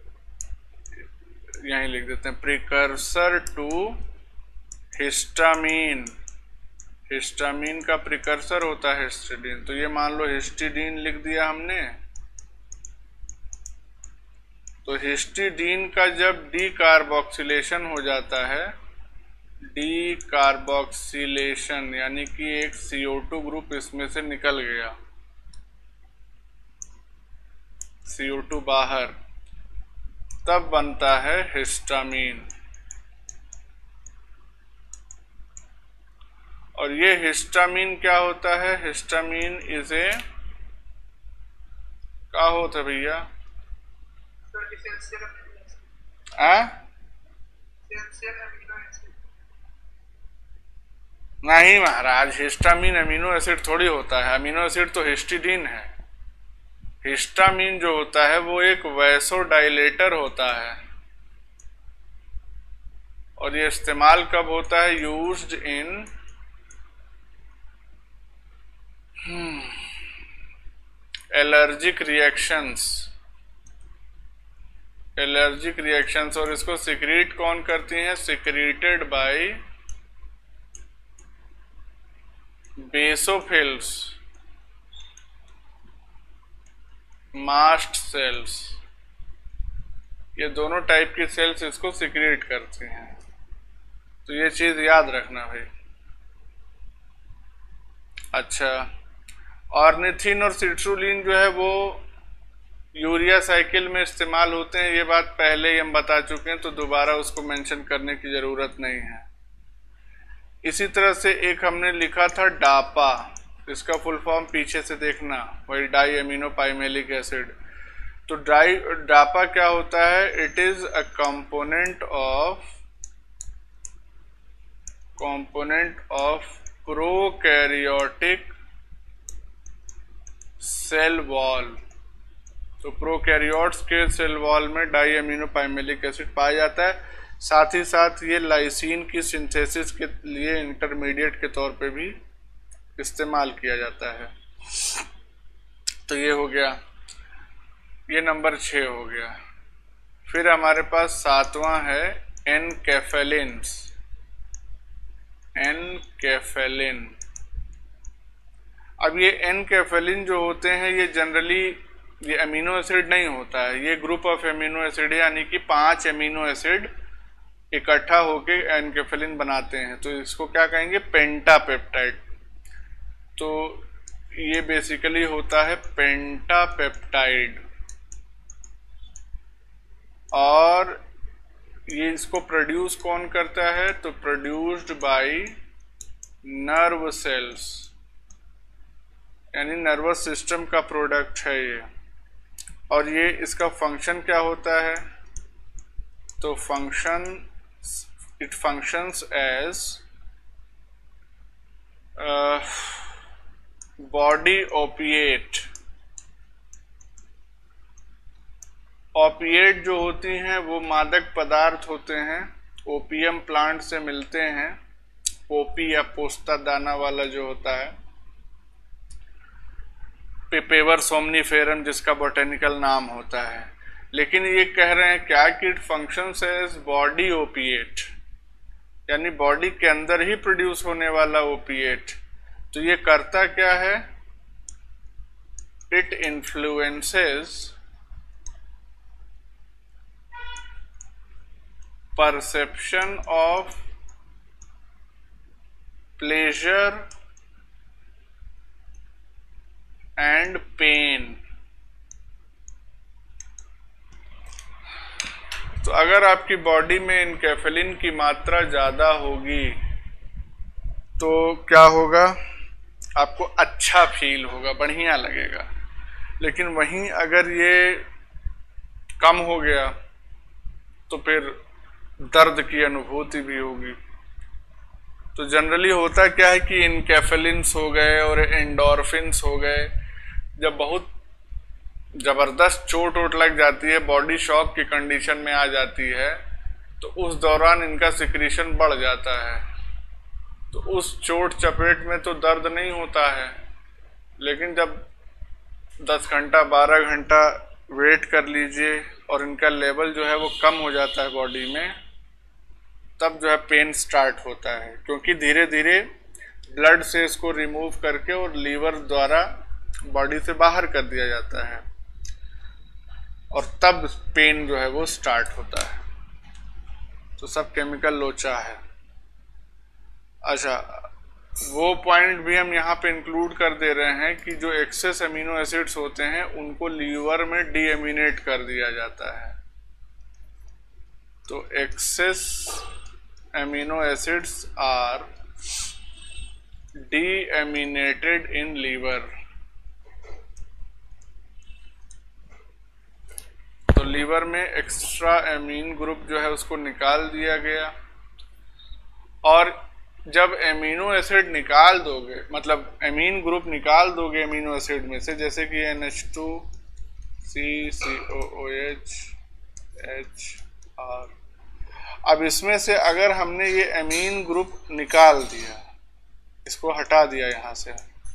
यहीं लिख देते हैं, प्रिकर्सर टू हिस्टामीन, हिस्टामीन का प्रिकर्सर होता है हिस्टिडीन। तो ये मान लो हिस्टिडीन लिख दिया हमने। तो हिस्टिडीन का जब डीकार्बोक्सिलेशन हो जाता है, डीकार्बोक्सिलेशन यानी कि एक CO2 ग्रुप इसमें से निकल गया, CO2 बाहर, तब बनता है हिस्टामीन। और ये हिस्टामीन क्या होता है, हिस्टामीन इज ए, क्या होता है भैया, नहीं महाराज, हिस्टामीन अमीनो एसिड थोड़ी होता है, अमीनो एसिड तो हिस्टिडीन है। हिस्टामीन जो होता है वो एक वैसोडाइलेटर होता है, और ये इस्तेमाल कब होता है, used in allergic reactions, allergic reactions. और इसको सिक्रीट कौन करती हैं, secreted by basophils, mast cells, ये दोनों टाइप की सेल्स इसको सिक्रीट करती हैं। तो ये चीज याद रखना भाई। अच्छा, ऑर्निथिन और सिट्रुलिन जो है वो यूरिया साइकिल में इस्तेमाल होते हैं, ये बात पहले ही हम बता चुके हैं, तो दोबारा उसको मेंशन करने की ज़रूरत नहीं है। इसी तरह से एक हमने लिखा था डापा, इसका फुल फॉर्म पीछे से देखना, वही डाई अमीनो पाइमेलिक एसिड। तो डापा क्या होता है, it is a component of prokaryotic cell wall. तो प्रोकैरियोट्स के सेल वॉल में डाई अमीनो पाइमेलिक एसिड पाया जाता है। साथ ही साथ ये लाइसिन की सिंथेसिस के लिए इंटरमीडिएट के तौर पे भी इस्तेमाल किया जाता है। तो ये हो गया, ये नंबर 6 हो गया। फिर हमारे पास 7वां है एनकेफेलिन्स, एनकेफेलिन। अब ये एनकेफेलिन जो होते हैं ये जनरली ये अमीनो एसिड नहीं होता है, ये ग्रुप ऑफ अमीनो एसिड है, यानी कि 5 अमीनो एसिड इकट्ठा होके एनकेफेलिन बनाते हैं। तो इसको क्या कहेंगे, पेंटापेप्टाइड। तो ये बेसिकली होता है पेंटापेप्टाइड, और ये इसको प्रोड्यूस कौन करता है, तो प्रोड्यूस्ड बाय नर्व सेल्स, यानी नर्वस सिस्टम का प्रोडक्ट है ये। और ये इसका फंक्शन क्या होता है, तो it functions as body opiate. Opiate जो होती हैं वो मादक पदार्थ होते हैं, ओपियम प्लांट से मिलते हैं, ओपी या पोस्ता दाना वाला जो होता है, पेपर सोमनीफेरम जिसका बोटेनिकल नाम होता है। लेकिन ये कह रहे हैं क्या कि it functions as body opiate, यानी बॉडी के अंदर ही प्रोड्यूस होने वाला ओपिएट। तो ये करता क्या है, it influences perception of pleasure and pain. तो अगर आपकी बॉडी में एनकेफेलिन की मात्रा ज़्यादा होगी तो क्या होगा, आपको अच्छा फील होगा, बढ़िया लगेगा। लेकिन वहीं अगर ये कम हो गया तो फिर दर्द की अनुभूति भी होगी। तो जनरली होता क्या है कि एनकेफेलिन्स हो गए और एंडोर्फिन्स हो गए, जब बहुत ज़बरदस्त चोट वोट लग जाती है, बॉडी शॉक की कंडीशन में आ जाती है, तो उस दौरान इनका सिक्रीशन बढ़ जाता है। तो उस चोट चपेट में तो दर्द नहीं होता है, लेकिन जब 10 घंटा 12 घंटा वेट कर लीजिए और इनका लेवल जो है वो कम हो जाता है बॉडी में, तब जो है पेन स्टार्ट होता है, क्योंकि धीरे धीरे ब्लड से इसको रिमूव करके और लीवर द्वारा बॉडी से बाहर कर दिया जाता है, और तब पेन जो है वो स्टार्ट होता है। तो सब केमिकल लोचा है। अच्छा, वो पॉइंट भी हम यहाँ पे इंक्लूड कर दे रहे हैं कि जो एक्सेस अमीनो एसिड्स होते हैं उनको लीवर में डीएमिनेट कर दिया जाता है। तो excess amino acids are deaminated in liver. तो लीवर में एक्स्ट्रा एमीन ग्रुप जो है उसको निकाल दिया गया, और जब एमिनो एसिड निकाल दोगे, मतलब एमीन ग्रुप निकाल दोगे एमिनो एसिड में से, जैसे कि NH2 CCOOH HR, अब इसमें से अगर हमने ये एमीन ग्रुप निकाल दिया, इसको हटा दिया यहाँ से,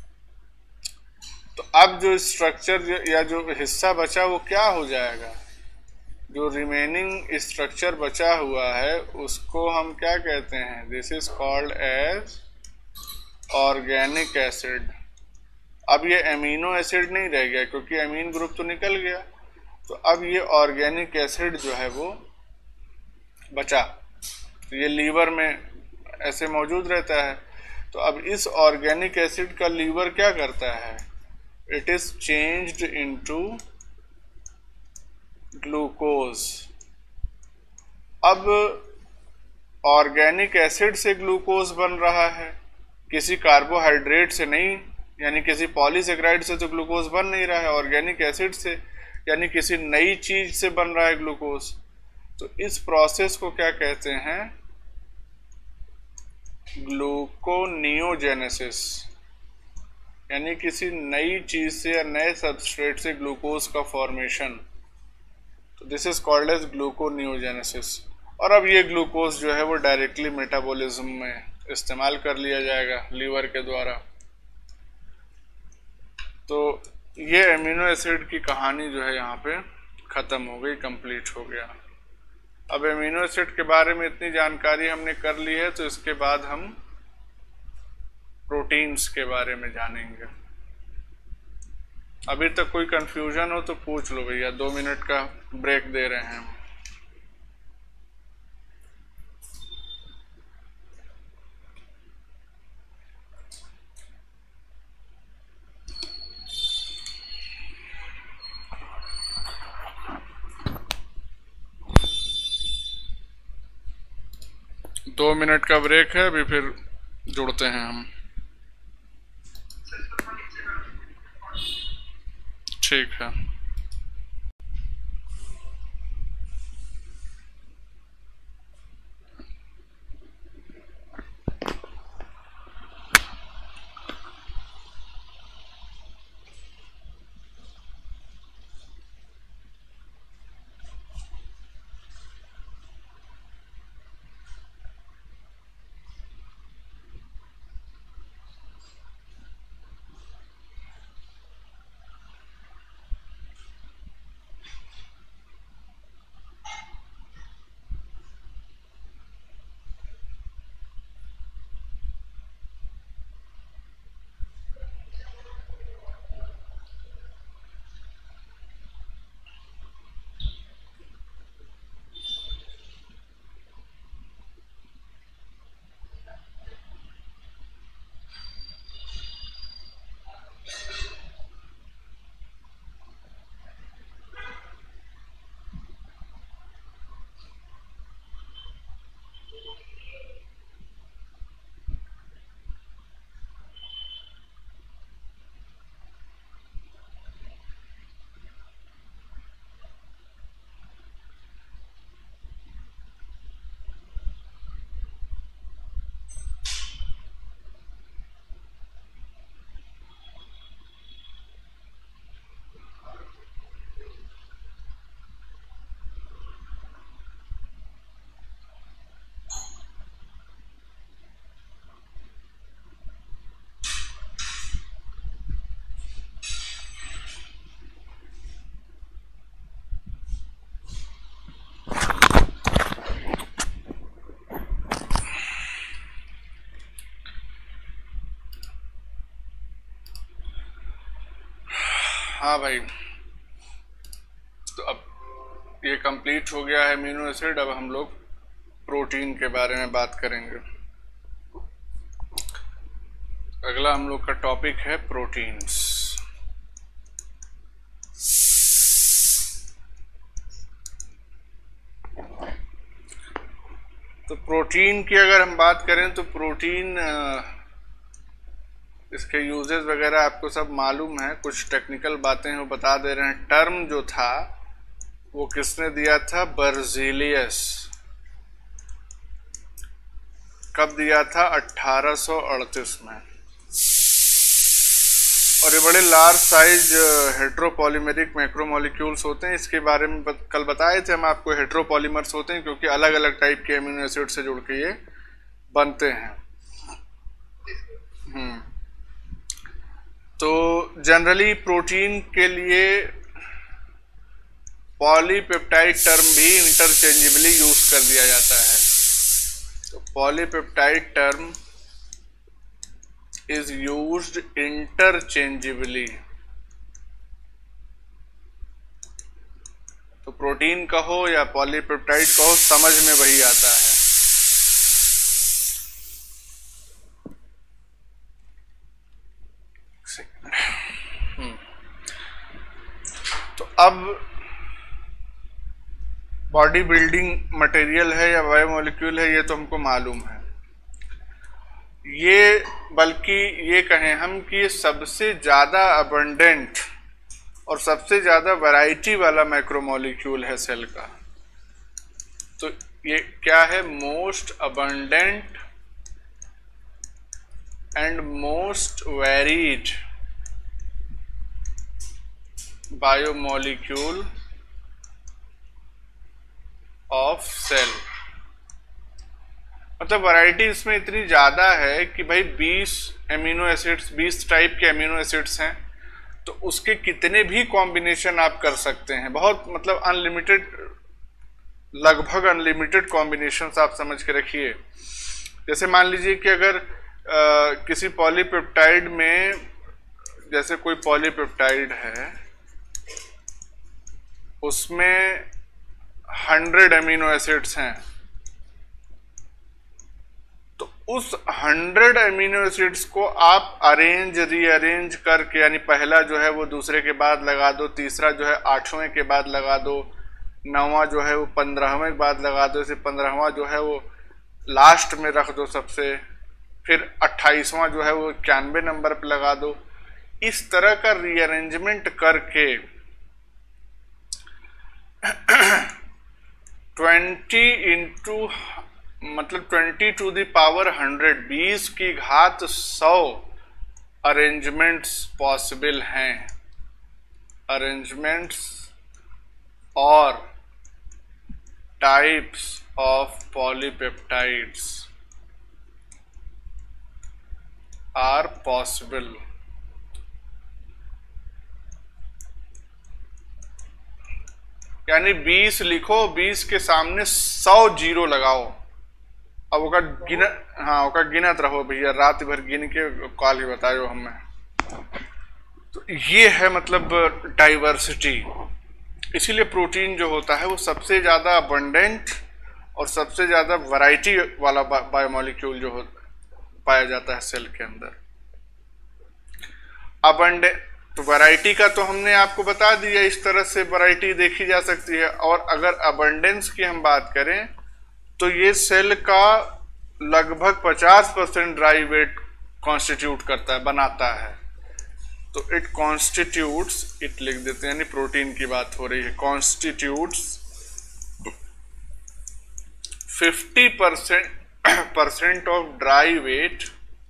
तो अब जो स्ट्रक्चर या जो हिस्सा बचा वो क्या हो जाएगा? जो रिमेनिंग स्ट्रक्चर बचा हुआ है उसको हम क्या कहते हैं? This is called as organic acid. अब ये एमिनो एसिड नहीं रह गया, क्योंकि एमीन ग्रुप तो निकल गया, तो अब ये ऑर्गेनिक एसिड जो है वो बचा। तो ये लीवर में ऐसे मौजूद रहता है। तो अब इस ऑर्गेनिक एसिड का लीवर क्या करता है? It is changed into glucose. अब ऑर्गेनिक एसिड से ग्लूकोज बन रहा है, किसी कार्बोहाइड्रेट से नहीं, यानी किसी पॉलीसेकेराइड से तो ग्लूकोज बन नहीं रहा है, ऑर्गेनिक एसिड से, यानी किसी नई चीज से बन रहा है ग्लूकोज। तो इस प्रोसेस को क्या कहते हैं? ग्लूकोनियोजेनेसिस, यानी किसी नई चीज से या नए सबस्ट्रेट से ग्लूकोज का फॉर्मेशन। तो this is called as gluconeogenesis. और अब ये ग्लूकोज जो है वो डायरेक्टली मेटाबॉलिज्म में इस्तेमाल कर लिया जाएगा लीवर के द्वारा। तो ये एमिनो एसिड की कहानी जो है यहाँ पे ख़त्म हो गई, कंप्लीट हो गया। अब एमिनो एसिड के बारे में इतनी जानकारी हमने कर ली है, तो इसके बाद हम प्रोटीन्स के बारे में जानेंगे। अभी तक कोई कंफ्यूजन हो तो पूछ लो भैया, 2 मिनट का ब्रेक दे रहे हैं हम। दो मिनट का ब्रेक है, अभी फिर जुड़ते हैं हम। ठीक है। हाँ भाई, तो अब ये कंप्लीट हो गया है अमीनो एसिड। अब हम लोग प्रोटीन के बारे में बात करेंगे। अगला हम लोग का टॉपिक है प्रोटीन्स। तो प्रोटीन की अगर हम बात करें तो प्रोटीन, इसके यूजेस वगैरह आपको सब मालूम है। कुछ टेक्निकल बातें वो बता दे रहे हैं। टर्म जो था वो किसने दिया था? बर्जीलियस। कब दिया था? 1838 में। और ये बड़े लार्ज साइज हेट्रोपॉलीमेरिक मैक्रोमोलिक्यूल्स होते हैं। इसके बारे में कल बताए थे हम आपको। हेट्रोपॉलीमर्स होते हैं क्योंकि अलग अलग टाइप के अमीनो एसिड से जुड़ के ये बनते हैं। तो जनरली प्रोटीन के लिए पॉलीपेप्टाइड टर्म भी इंटरचेंजेबली यूज कर दिया जाता है। तो polypeptide term is used interchangeably। तो प्रोटीन कहो या पॉलीपेप्टाइड कहो, समझ में वही आता है। तो अब बॉडी बिल्डिंग मटेरियल है या बायोमोलिक्यूल है, ये तो हमको मालूम है। ये बल्कि ये कहें हम कि सबसे ज़्यादा अबंडेंट और सबसे ज़्यादा वैरायटी वाला मैक्रोमोलिक्यूल है सेल का। तो ये क्या है? Most abundant and most varied biomolecule of cell. मतलब वैरायटी इसमें इतनी ज़्यादा है कि भाई 20 एमिनो एसिड्स, 20 टाइप के एमिनो एसिड्स हैं, तो उसके कितने भी कॉम्बिनेशन आप कर सकते हैं। बहुत मतलब अनलिमिटेड, लगभग अनलिमिटेड कॉम्बिनेशंस आप समझ के रखिए। जैसे मान लीजिए कि अगर किसी पॉलीपेप्टाइड में, जैसे कोई पॉलीपेप्टाइड है, उसमें 100 एमिनो एसिड्स हैं, तो उस 100 एमिनो एसिड्स को आप अरेंज रीअरेंज करके, यानी पहला जो है वो दूसरे के बाद लगा दो, तीसरा जो है 8वें के बाद लगा दो, 9वां जो है वो 15वें के बाद लगा दो, इसे 15वां जो है वो लास्ट में रख दो सबसे, फिर 28वां जो है वो 91 नंबर पे लगा दो। इस तरह का रीअरेंजमेंट करके 20 टू द पावर 100, 20 की घात 100 अरेंजमेंट्स पॉसिबल हैं। अरेंजमेंट्स और types of polypeptides are possible. यानी 20 लिखो, 20 के सामने 100 जीरो लगाओ। अब ओका गिनत रहो भैया, रात भर गिन के कॉल ही बतायो हमें। तो ये है मतलब डाइवर्सिटी। इसीलिए प्रोटीन जो होता है वो सबसे ज़्यादा अबंडेंट और सबसे ज़्यादा वैरायटी वाला बायोमोलिक्यूल जो पाया जाता है सेल के अंदर। अबंडेंट, तो वैरायटी का तो हमने आपको बता दिया, इस तरह से वैरायटी देखी जा सकती है। और अगर अबंडेंस की हम बात करें तो ये सेल का लगभग 50% ड्राई वेट कॉन्स्टिट्यूट करता है, बनाता है। तो इट कॉन्स्टिट्यूट्स, इट लिख देते हैं, यानी प्रोटीन की बात हो रही है, constitutes 50% of dry weight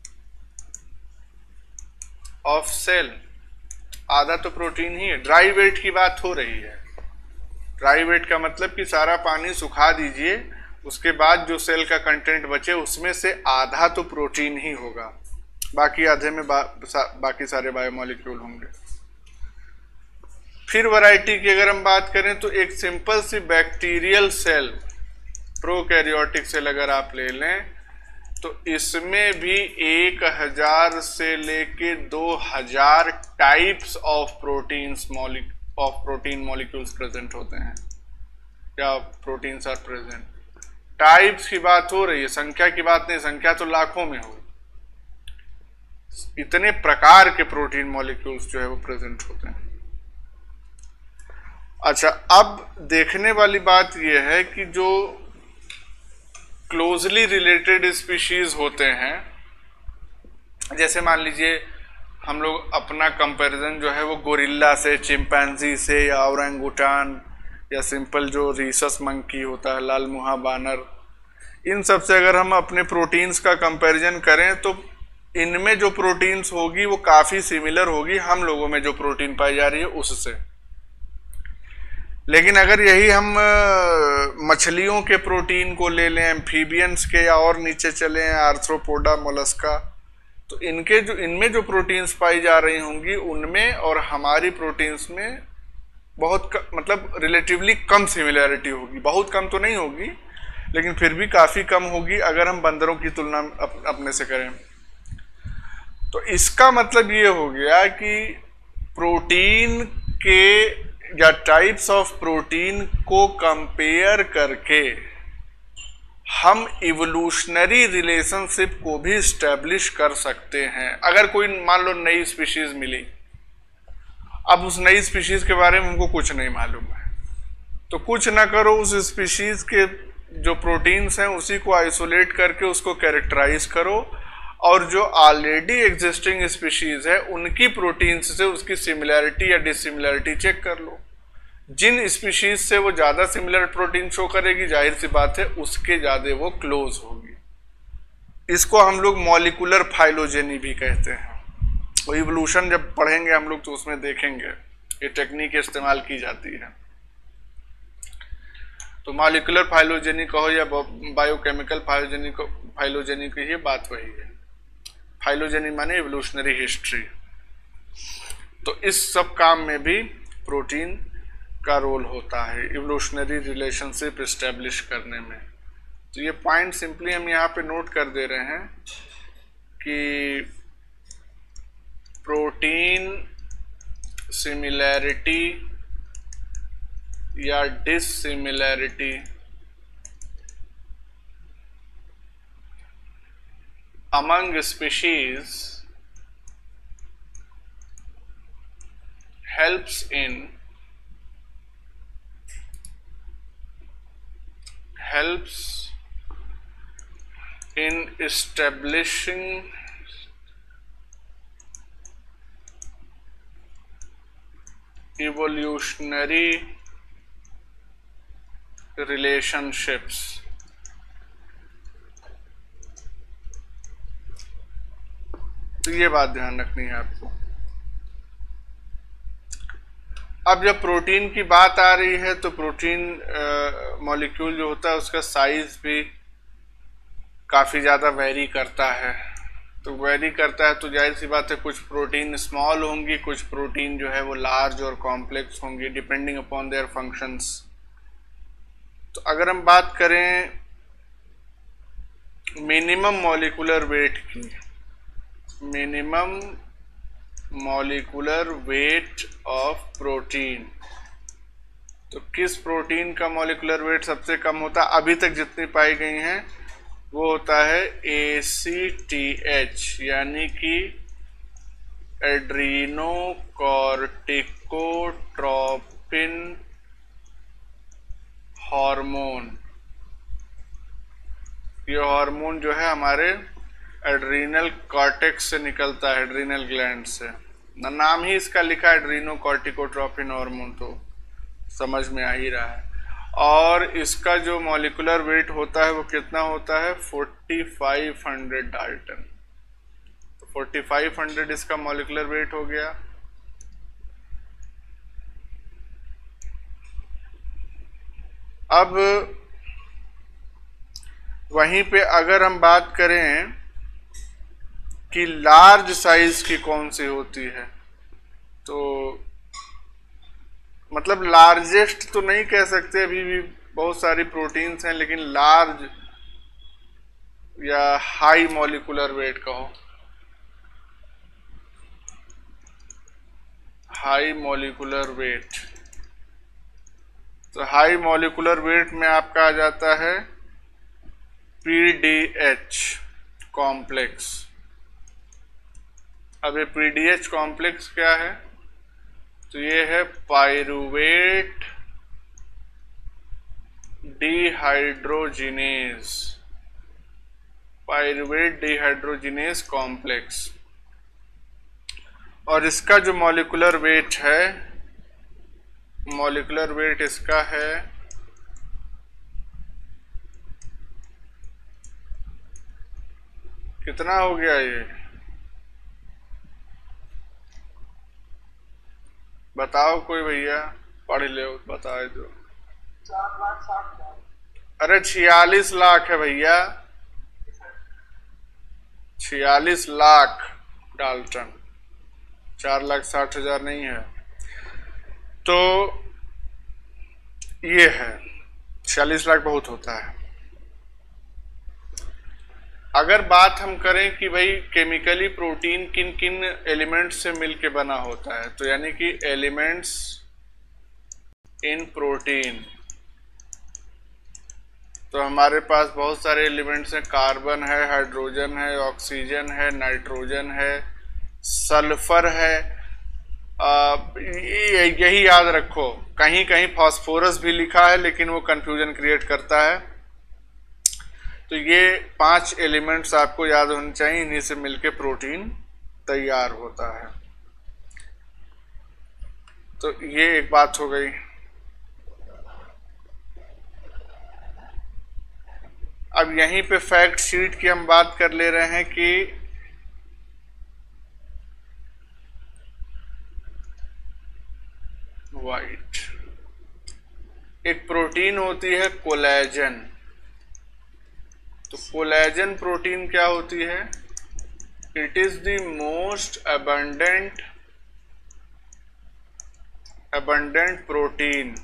of cell. आधा तो प्रोटीन ही है। ड्राई वेट की बात हो रही है। ड्राई वेट का मतलब कि सारा पानी सुखा दीजिए, उसके बाद जो सेल का कंटेंट बचे उसमें से आधा तो प्रोटीन ही होगा, बाकी आधे में बाकी सारे बायोमोलिक्यूल होंगे। फिर वैरायटी की अगर हम बात करें तो एक सिंपल सी बैक्टीरियल सेल, प्रोकैरियोटिक सेल अगर आप ले लें, तो इसमें भी 1000 से लेके 2000 types of protein molecules present होते हैं, या प्रोटीन्स आर प्रेजेंट। टाइप्स की बात हो रही है, संख्या की बात नहीं, संख्या तो लाखों में होगी। इतने प्रकार के प्रोटीन मॉलिक्यूल्स जो है वो प्रेजेंट होते हैं। अच्छा, अब देखने वाली बात यह है कि जो क्लोजली रिलेटेड स्पीशीज होते हैं, जैसे मान लीजिए हम लोग अपना कंपैरिजन जो है वो गोरिल्ला से, चिंपैंजी से, या ओरंगुटान, या सिंपल जो रीसस मंकी होता है, लाल मुहा बानर, इन सब से अगर हम अपने प्रोटीन्स का कंपैरिजन करें तो इनमें जो प्रोटीन्स होगी वो काफ़ी सिमिलर होगी हम लोगों में जो प्रोटीन पाई जा रही है उससे। लेकिन अगर यही हम मछलियों के प्रोटीन को ले लें, एम्फीबियंस के, या और नीचे चलें आर्थ्रोपोडा, मोलस्का, तो इनमें जो प्रोटीन्स पाई जा रही होंगी उनमें और हमारी प्रोटीन्स में बहुत मतलब रिलेटिवली कम सिमिलैरिटी होगी। बहुत कम तो नहीं होगी, लेकिन फिर भी काफ़ी कम होगी अगर हम बंदरों की तुलना अपने से करें। तो इसका मतलब ये हो गया कि प्रोटीन के या टाइप्स ऑफ प्रोटीन को कंपेयर करके हम इवोल्यूशनरी रिलेशनशिप को भी स्टैब्लिश कर सकते हैं। अगर कोई मान लो नई स्पीशीज मिली, अब उस नई स्पीशीज के बारे में हमको कुछ नहीं मालूम है, तो कुछ ना करो, उस स्पीशीज के जो प्रोटीन्स हैं उसी को आइसोलेट करके उसको कैरेक्टराइज करो, और जो ऑलरेडी एग्जिस्टिंग स्पीशीज है उनकी प्रोटीन्स से उसकी सिमिलैरिटी या डिसिमिलैरिटी चेक कर लो। जिन स्पीशीज से वो ज़्यादा सिमिलर प्रोटीन शो करेगी, जाहिर सी बात है उसके ज़्यादा वो क्लोज होगी। इसको हम लोग मॉलिक्यूलर फाइलोजेनी भी कहते हैं। वो इवोल्यूशन जब पढ़ेंगे हम लोग तो उसमें देखेंगे ये टेक्निक इस्तेमाल की जाती है। तो मॉलिक्यूलर फाइलोजेनी कहो या बायोकेमिकल फाइलोजेनी की ये बात वही है। फाइलोजेनी माने इवोल्यूशनरी हिस्ट्री। तो इस सब काम में भी प्रोटीन का रोल होता है इवोल्यूशनरी रिलेशनशिप एस्टेब्लिश करने में। तो ये पॉइंट सिंपली हम यहाँ पे नोट कर दे रहे हैं कि प्रोटीन सिमिलैरिटी या dissimilarity among species helps in establishing evolutionary relationships। तो ये बात ध्यान रखनी है आपको। अब जब प्रोटीन की बात आ रही है तो प्रोटीन मॉलिक्यूल जो होता है उसका साइज भी काफ़ी ज़्यादा वेरी करता है। तो वेरी करता है तो जाहिर सी बात है कुछ प्रोटीन स्मॉल होंगी, कुछ प्रोटीन जो है वो लार्ज और कॉम्प्लेक्स होंगी डिपेंडिंग अपॉन देयर फंक्शंस। तो अगर हम बात करें मिनिमम मॉलिक्यूलर वेट की, minimum molecular weight of protein, तो किस प्रोटीन का मॉलिक्यूलर वेट सबसे कम होता है अभी तक जितनी पाई गई हैं, वो होता है ACTH, यानी कि एड्रीनो कॉर्टिकोट्रोपिन हार्मोन। ये हार्मोन जो है हमारे एड्रीनल कॉर्टेक्स से निकलता है, एड्रीनल ग्लैंड से। नाम ही इसका लिखा है एड्रीनो कॉर्टिकोट्रोपिन हार्मोन, तो समझ में आ ही रहा है। और इसका जो मॉलिक्यूलर वेट होता है वो कितना होता है 4500 डाल्टन। तो 4500 इसका मॉलिक्यूलर वेट हो गया। अब वहीं पे अगर हम बात करें कि लार्ज साइज की कौन सी होती है, तो मतलब लार्जेस्ट तो नहीं कह सकते, अभी भी बहुत सारी प्रोटीन्स हैं, लेकिन लार्ज या हाई मॉलिक्यूलर वेट कहो, हाई मॉलिक्यूलर वेट। तो हाई मॉलिक्यूलर वेट में आपका आ जाता है PDH कॉम्प्लेक्स। अब ये PDH कॉम्प्लेक्स क्या है? तो ये है pyruvate dehydrogenase, pyruvate dehydrogenase complex. और इसका जो मॉलिक्यूलर वेट है, मॉलिक्यूलर वेट इसका है कितना हो गया? ये बताओ कोई भैया, पढ़ ले बता दो। 4,60,000। अरे 46 लाख है भैया, 46 लाख डाल्टन, 4,60,000 नहीं है। तो ये है 46 लाख बहुत होता है। अगर बात हम करें कि भाई केमिकली प्रोटीन किन किन एलिमेंट्स से मिलके बना होता है, तो यानी कि एलिमेंट्स इन प्रोटीन, तो हमारे पास बहुत सारे एलिमेंट्स हैं। कार्बन है, हाइड्रोजन है, ऑक्सीजन है, नाइट्रोजन है, सल्फर है। यही याद रखो, कहीं कहीं फास्फोरस भी लिखा है लेकिन वो कंफ्यूजन क्रिएट करता है। तो ये 5 एलिमेंट्स आपको याद होने चाहिए, इन्हीं से मिलके प्रोटीन तैयार होता है। तो ये एक बात हो गई। अब यहीं पे फैक्ट शीट की हम बात कर ले रहे हैं कि वाइट, एक प्रोटीन होती है कोलेजन। तो कोलेजन प्रोटीन क्या होती है? It is the most abundant protein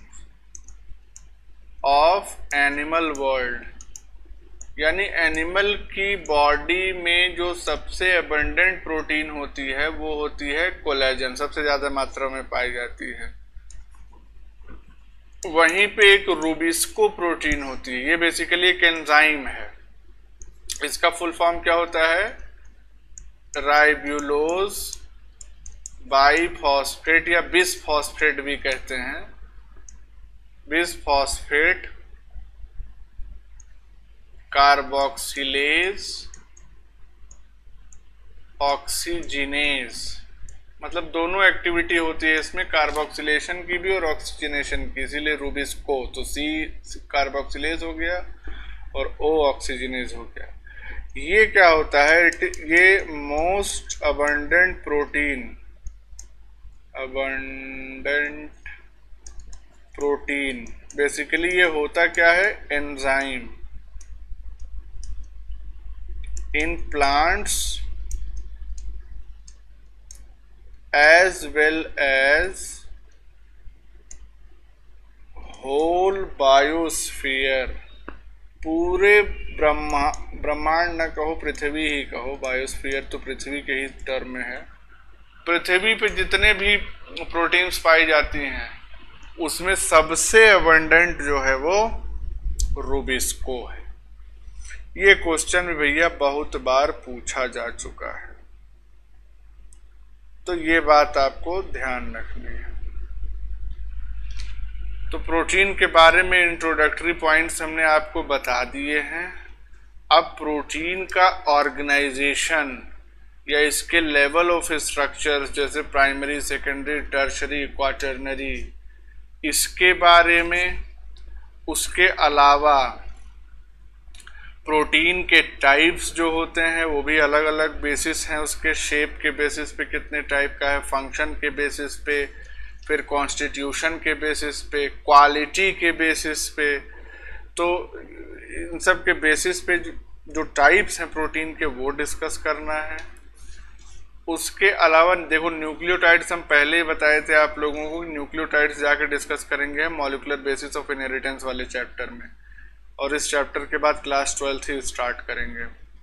of animal world, यानी एनिमल की बॉडी में जो सबसे abundant प्रोटीन होती है वो होती है कोलेजन, सबसे ज्यादा मात्रा में पाई जाती है। वहीं पे एक रूबिस्को प्रोटीन होती है, ये बेसिकली एक एंजाइम है। इसका फुल फॉर्म क्या होता है? राइब्यूलोज बाइफॉस्फेट या बिसफॉस्फेट भी कहते हैं, बिसफॉस्फेट कार्बोक्सिलेज ऑक्सीजिनेज, मतलब दोनों एक्टिविटी होती है इसमें, कार्बोक्सिलेशन की भी और ऑक्सीजनेशन की, इसीलिए रूबिस्को। तो C कार्बोक्सिलेज हो गया और O ऑक्सीजनेज हो गया। ये क्या होता है? ये मोस्ट अबंडेंट प्रोटीन बेसिकली ये होता क्या है? Enzyme in plants as well as whole biosphere, पूरे ब्रह्मांड न कहो, पृथ्वी ही कहो, बायोस्फीयर तो पृथ्वी के ही टर्म में है। पृथ्वी पे जितने भी प्रोटीन्स पाई जाती हैं उसमें सबसे अबंडेंट जो है वो रूबिस्को है। ये क्वेश्चन भी भैया बहुत बार पूछा जा चुका है, तो ये बात आपको ध्यान रखनी है। तो प्रोटीन के बारे में इंट्रोडक्टरी पॉइंट्स हमने आपको बता दिए हैं। अब प्रोटीन का ऑर्गेनाइजेशन या इसके लेवल ऑफ स्ट्रक्चर्स, जैसे प्राइमरी, सेकेंडरी, टर्शरी, क्वाटरनरी, इसके बारे में, उसके अलावा प्रोटीन के टाइप्स जो होते हैं वो भी अलग अलग बेसिस हैं, उसके शेप के बेसिस पे कितने टाइप का है, फंक्शन के बेसिस पे, फिर कॉन्स्टिट्यूशन के बेसिस पे, क्वालिटी के बेसिस पे। तो इन सब के बेसिस पे जो टाइप्स हैं प्रोटीन के वो डिस्कस करना है। उसके अलावा देखो न्यूक्लियोटाइड्स हम पहले ही बताए थे आप लोगों को, न्यूक्लियोटाइड्स जाके डिस्कस करेंगे मॉलिक्यूलर बेसिस ऑफ इनहेरिटेंस वाले चैप्टर में, और इस चैप्टर के बाद क्लास 12th ही स्टार्ट करेंगे।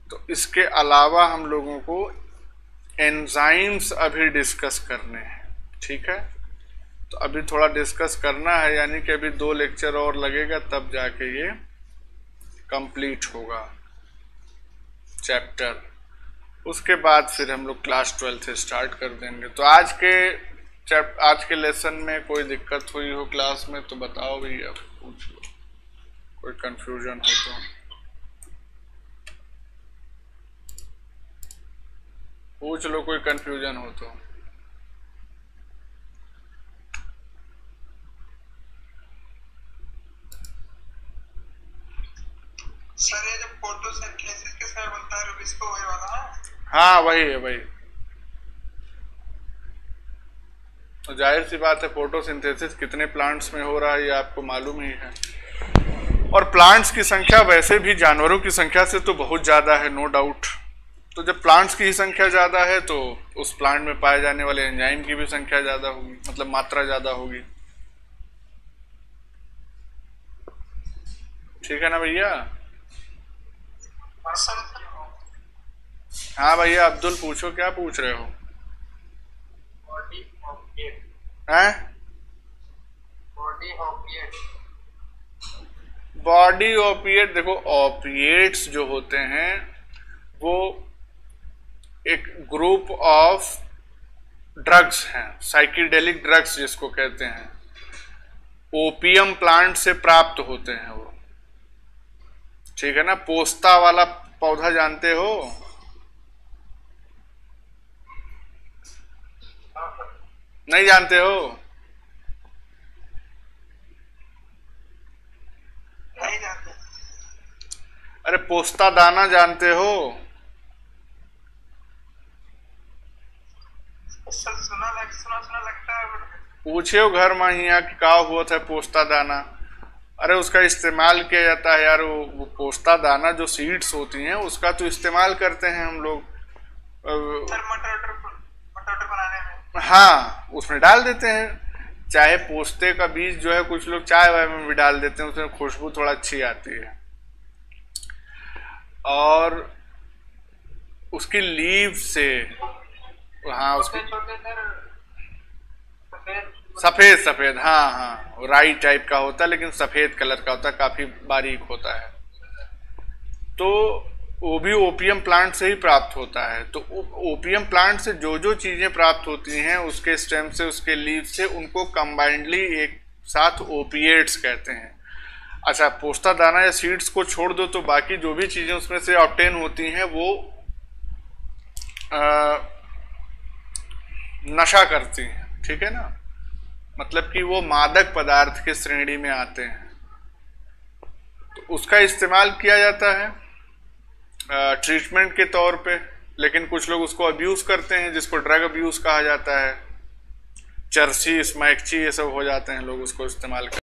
तो इसके अलावा हम लोगों को एंजाइम्स अभी डिस्कस करने हैं, ठीक है। तो अभी थोड़ा डिस्कस करना है, यानी कि अभी 2 लेक्चर और लगेगा तब जाके ये कंप्लीट होगा चैप्टर। उसके बाद फिर हम लोग क्लास 12 से स्टार्ट कर देंगे। तो आज के लेसन में कोई दिक्कत हुई हो क्लास में तो बताओ भैया, पूछ लो, कोई कंफ्यूजन हो तो। पूछ लो कोई कंफ्यूजन हो तो। सर ये जो फोटोसिंथेसिस के सर बनता है रुबिस्को वही वाला है? हाँ वही है भाई। तो जाहिर सी बात है फोटोसिंथेसिस कितने प्लांट्स में हो रहा है ये आपको मालूम ही है। और प्लांट्स की संख्या वैसे भी जानवरों की संख्या से तो बहुत ज़्यादा है, नो डाउट। तो जब प्लांट्स की ही संख्या ज़्यादा है तो उस प्लांट में पाए जाने वाले एंजाइम की भी संख्या ज़्यादा होगी, मतलब मात्रा ज़्यादा होगी। ठीक है ना भैया? हाँ भैया अब्दुल पूछो, क्या पूछ रहे हो? बॉडी ओपिएट, देखो ओपिएट्स जो होते हैं वो एक ग्रुप ऑफ ड्रग्स हैं, साइकिडेलिक ड्रग्स जिसको कहते हैं। ओपियम प्लांट से प्राप्त होते हैं वो, ठीक है ना। पोस्ता वाला पौधा जानते हो? नहीं जानते हो? नहीं जानते। अरे पोस्ता दाना जानते हो? सुना लगता है। पूछियो घर में यहाँ कि का हुआ था पोस्ता दाना। अरे उसका इस्तेमाल किया जाता है यार, वो पोस्ता दाना जो सीड्स होती हैं उसका तो इस्तेमाल करते हैं हम लोग। मटर बनाने में। हाँ उसमें डाल देते हैं, चाहे पोस्ते का बीज जो है कुछ लोग चाय वाय में भी डाल देते हैं, उसमें खुशबू थोड़ा अच्छी आती है। और उसकी लीव से, हाँ उसकी सफेद सफेद, हाँ हाँ राई टाइप का होता है लेकिन सफेद कलर का होता है, काफी बारीक होता है। तो वो भी ओपियम प्लांट से ही प्राप्त होता है। तो ओपियम प्लांट से जो जो चीजें प्राप्त होती हैं, उसके स्टेम से, उसके लीव से, उनको कंबाइंडली एक साथ ओपिएट्स कहते हैं। अच्छा पोस्ता दाना या सीड्स को छोड़ दो तो बाकी जो भी चीजें उसमें से ऑब्टेन होती हैं वो नशा करती हैं, ठीक है ना। मतलब कि वो मादक पदार्थ के श्रेणी में आते हैं। तो उसका इस्तेमाल किया जाता है ट्रीटमेंट के तौर पे, लेकिन कुछ लोग उसको अब्यूज करते हैं जिसको ड्रग अब्यूज कहा जाता है। चरसी, स्मैक्ची, ये सब हो जाते हैं लोग उसको इस्तेमाल कर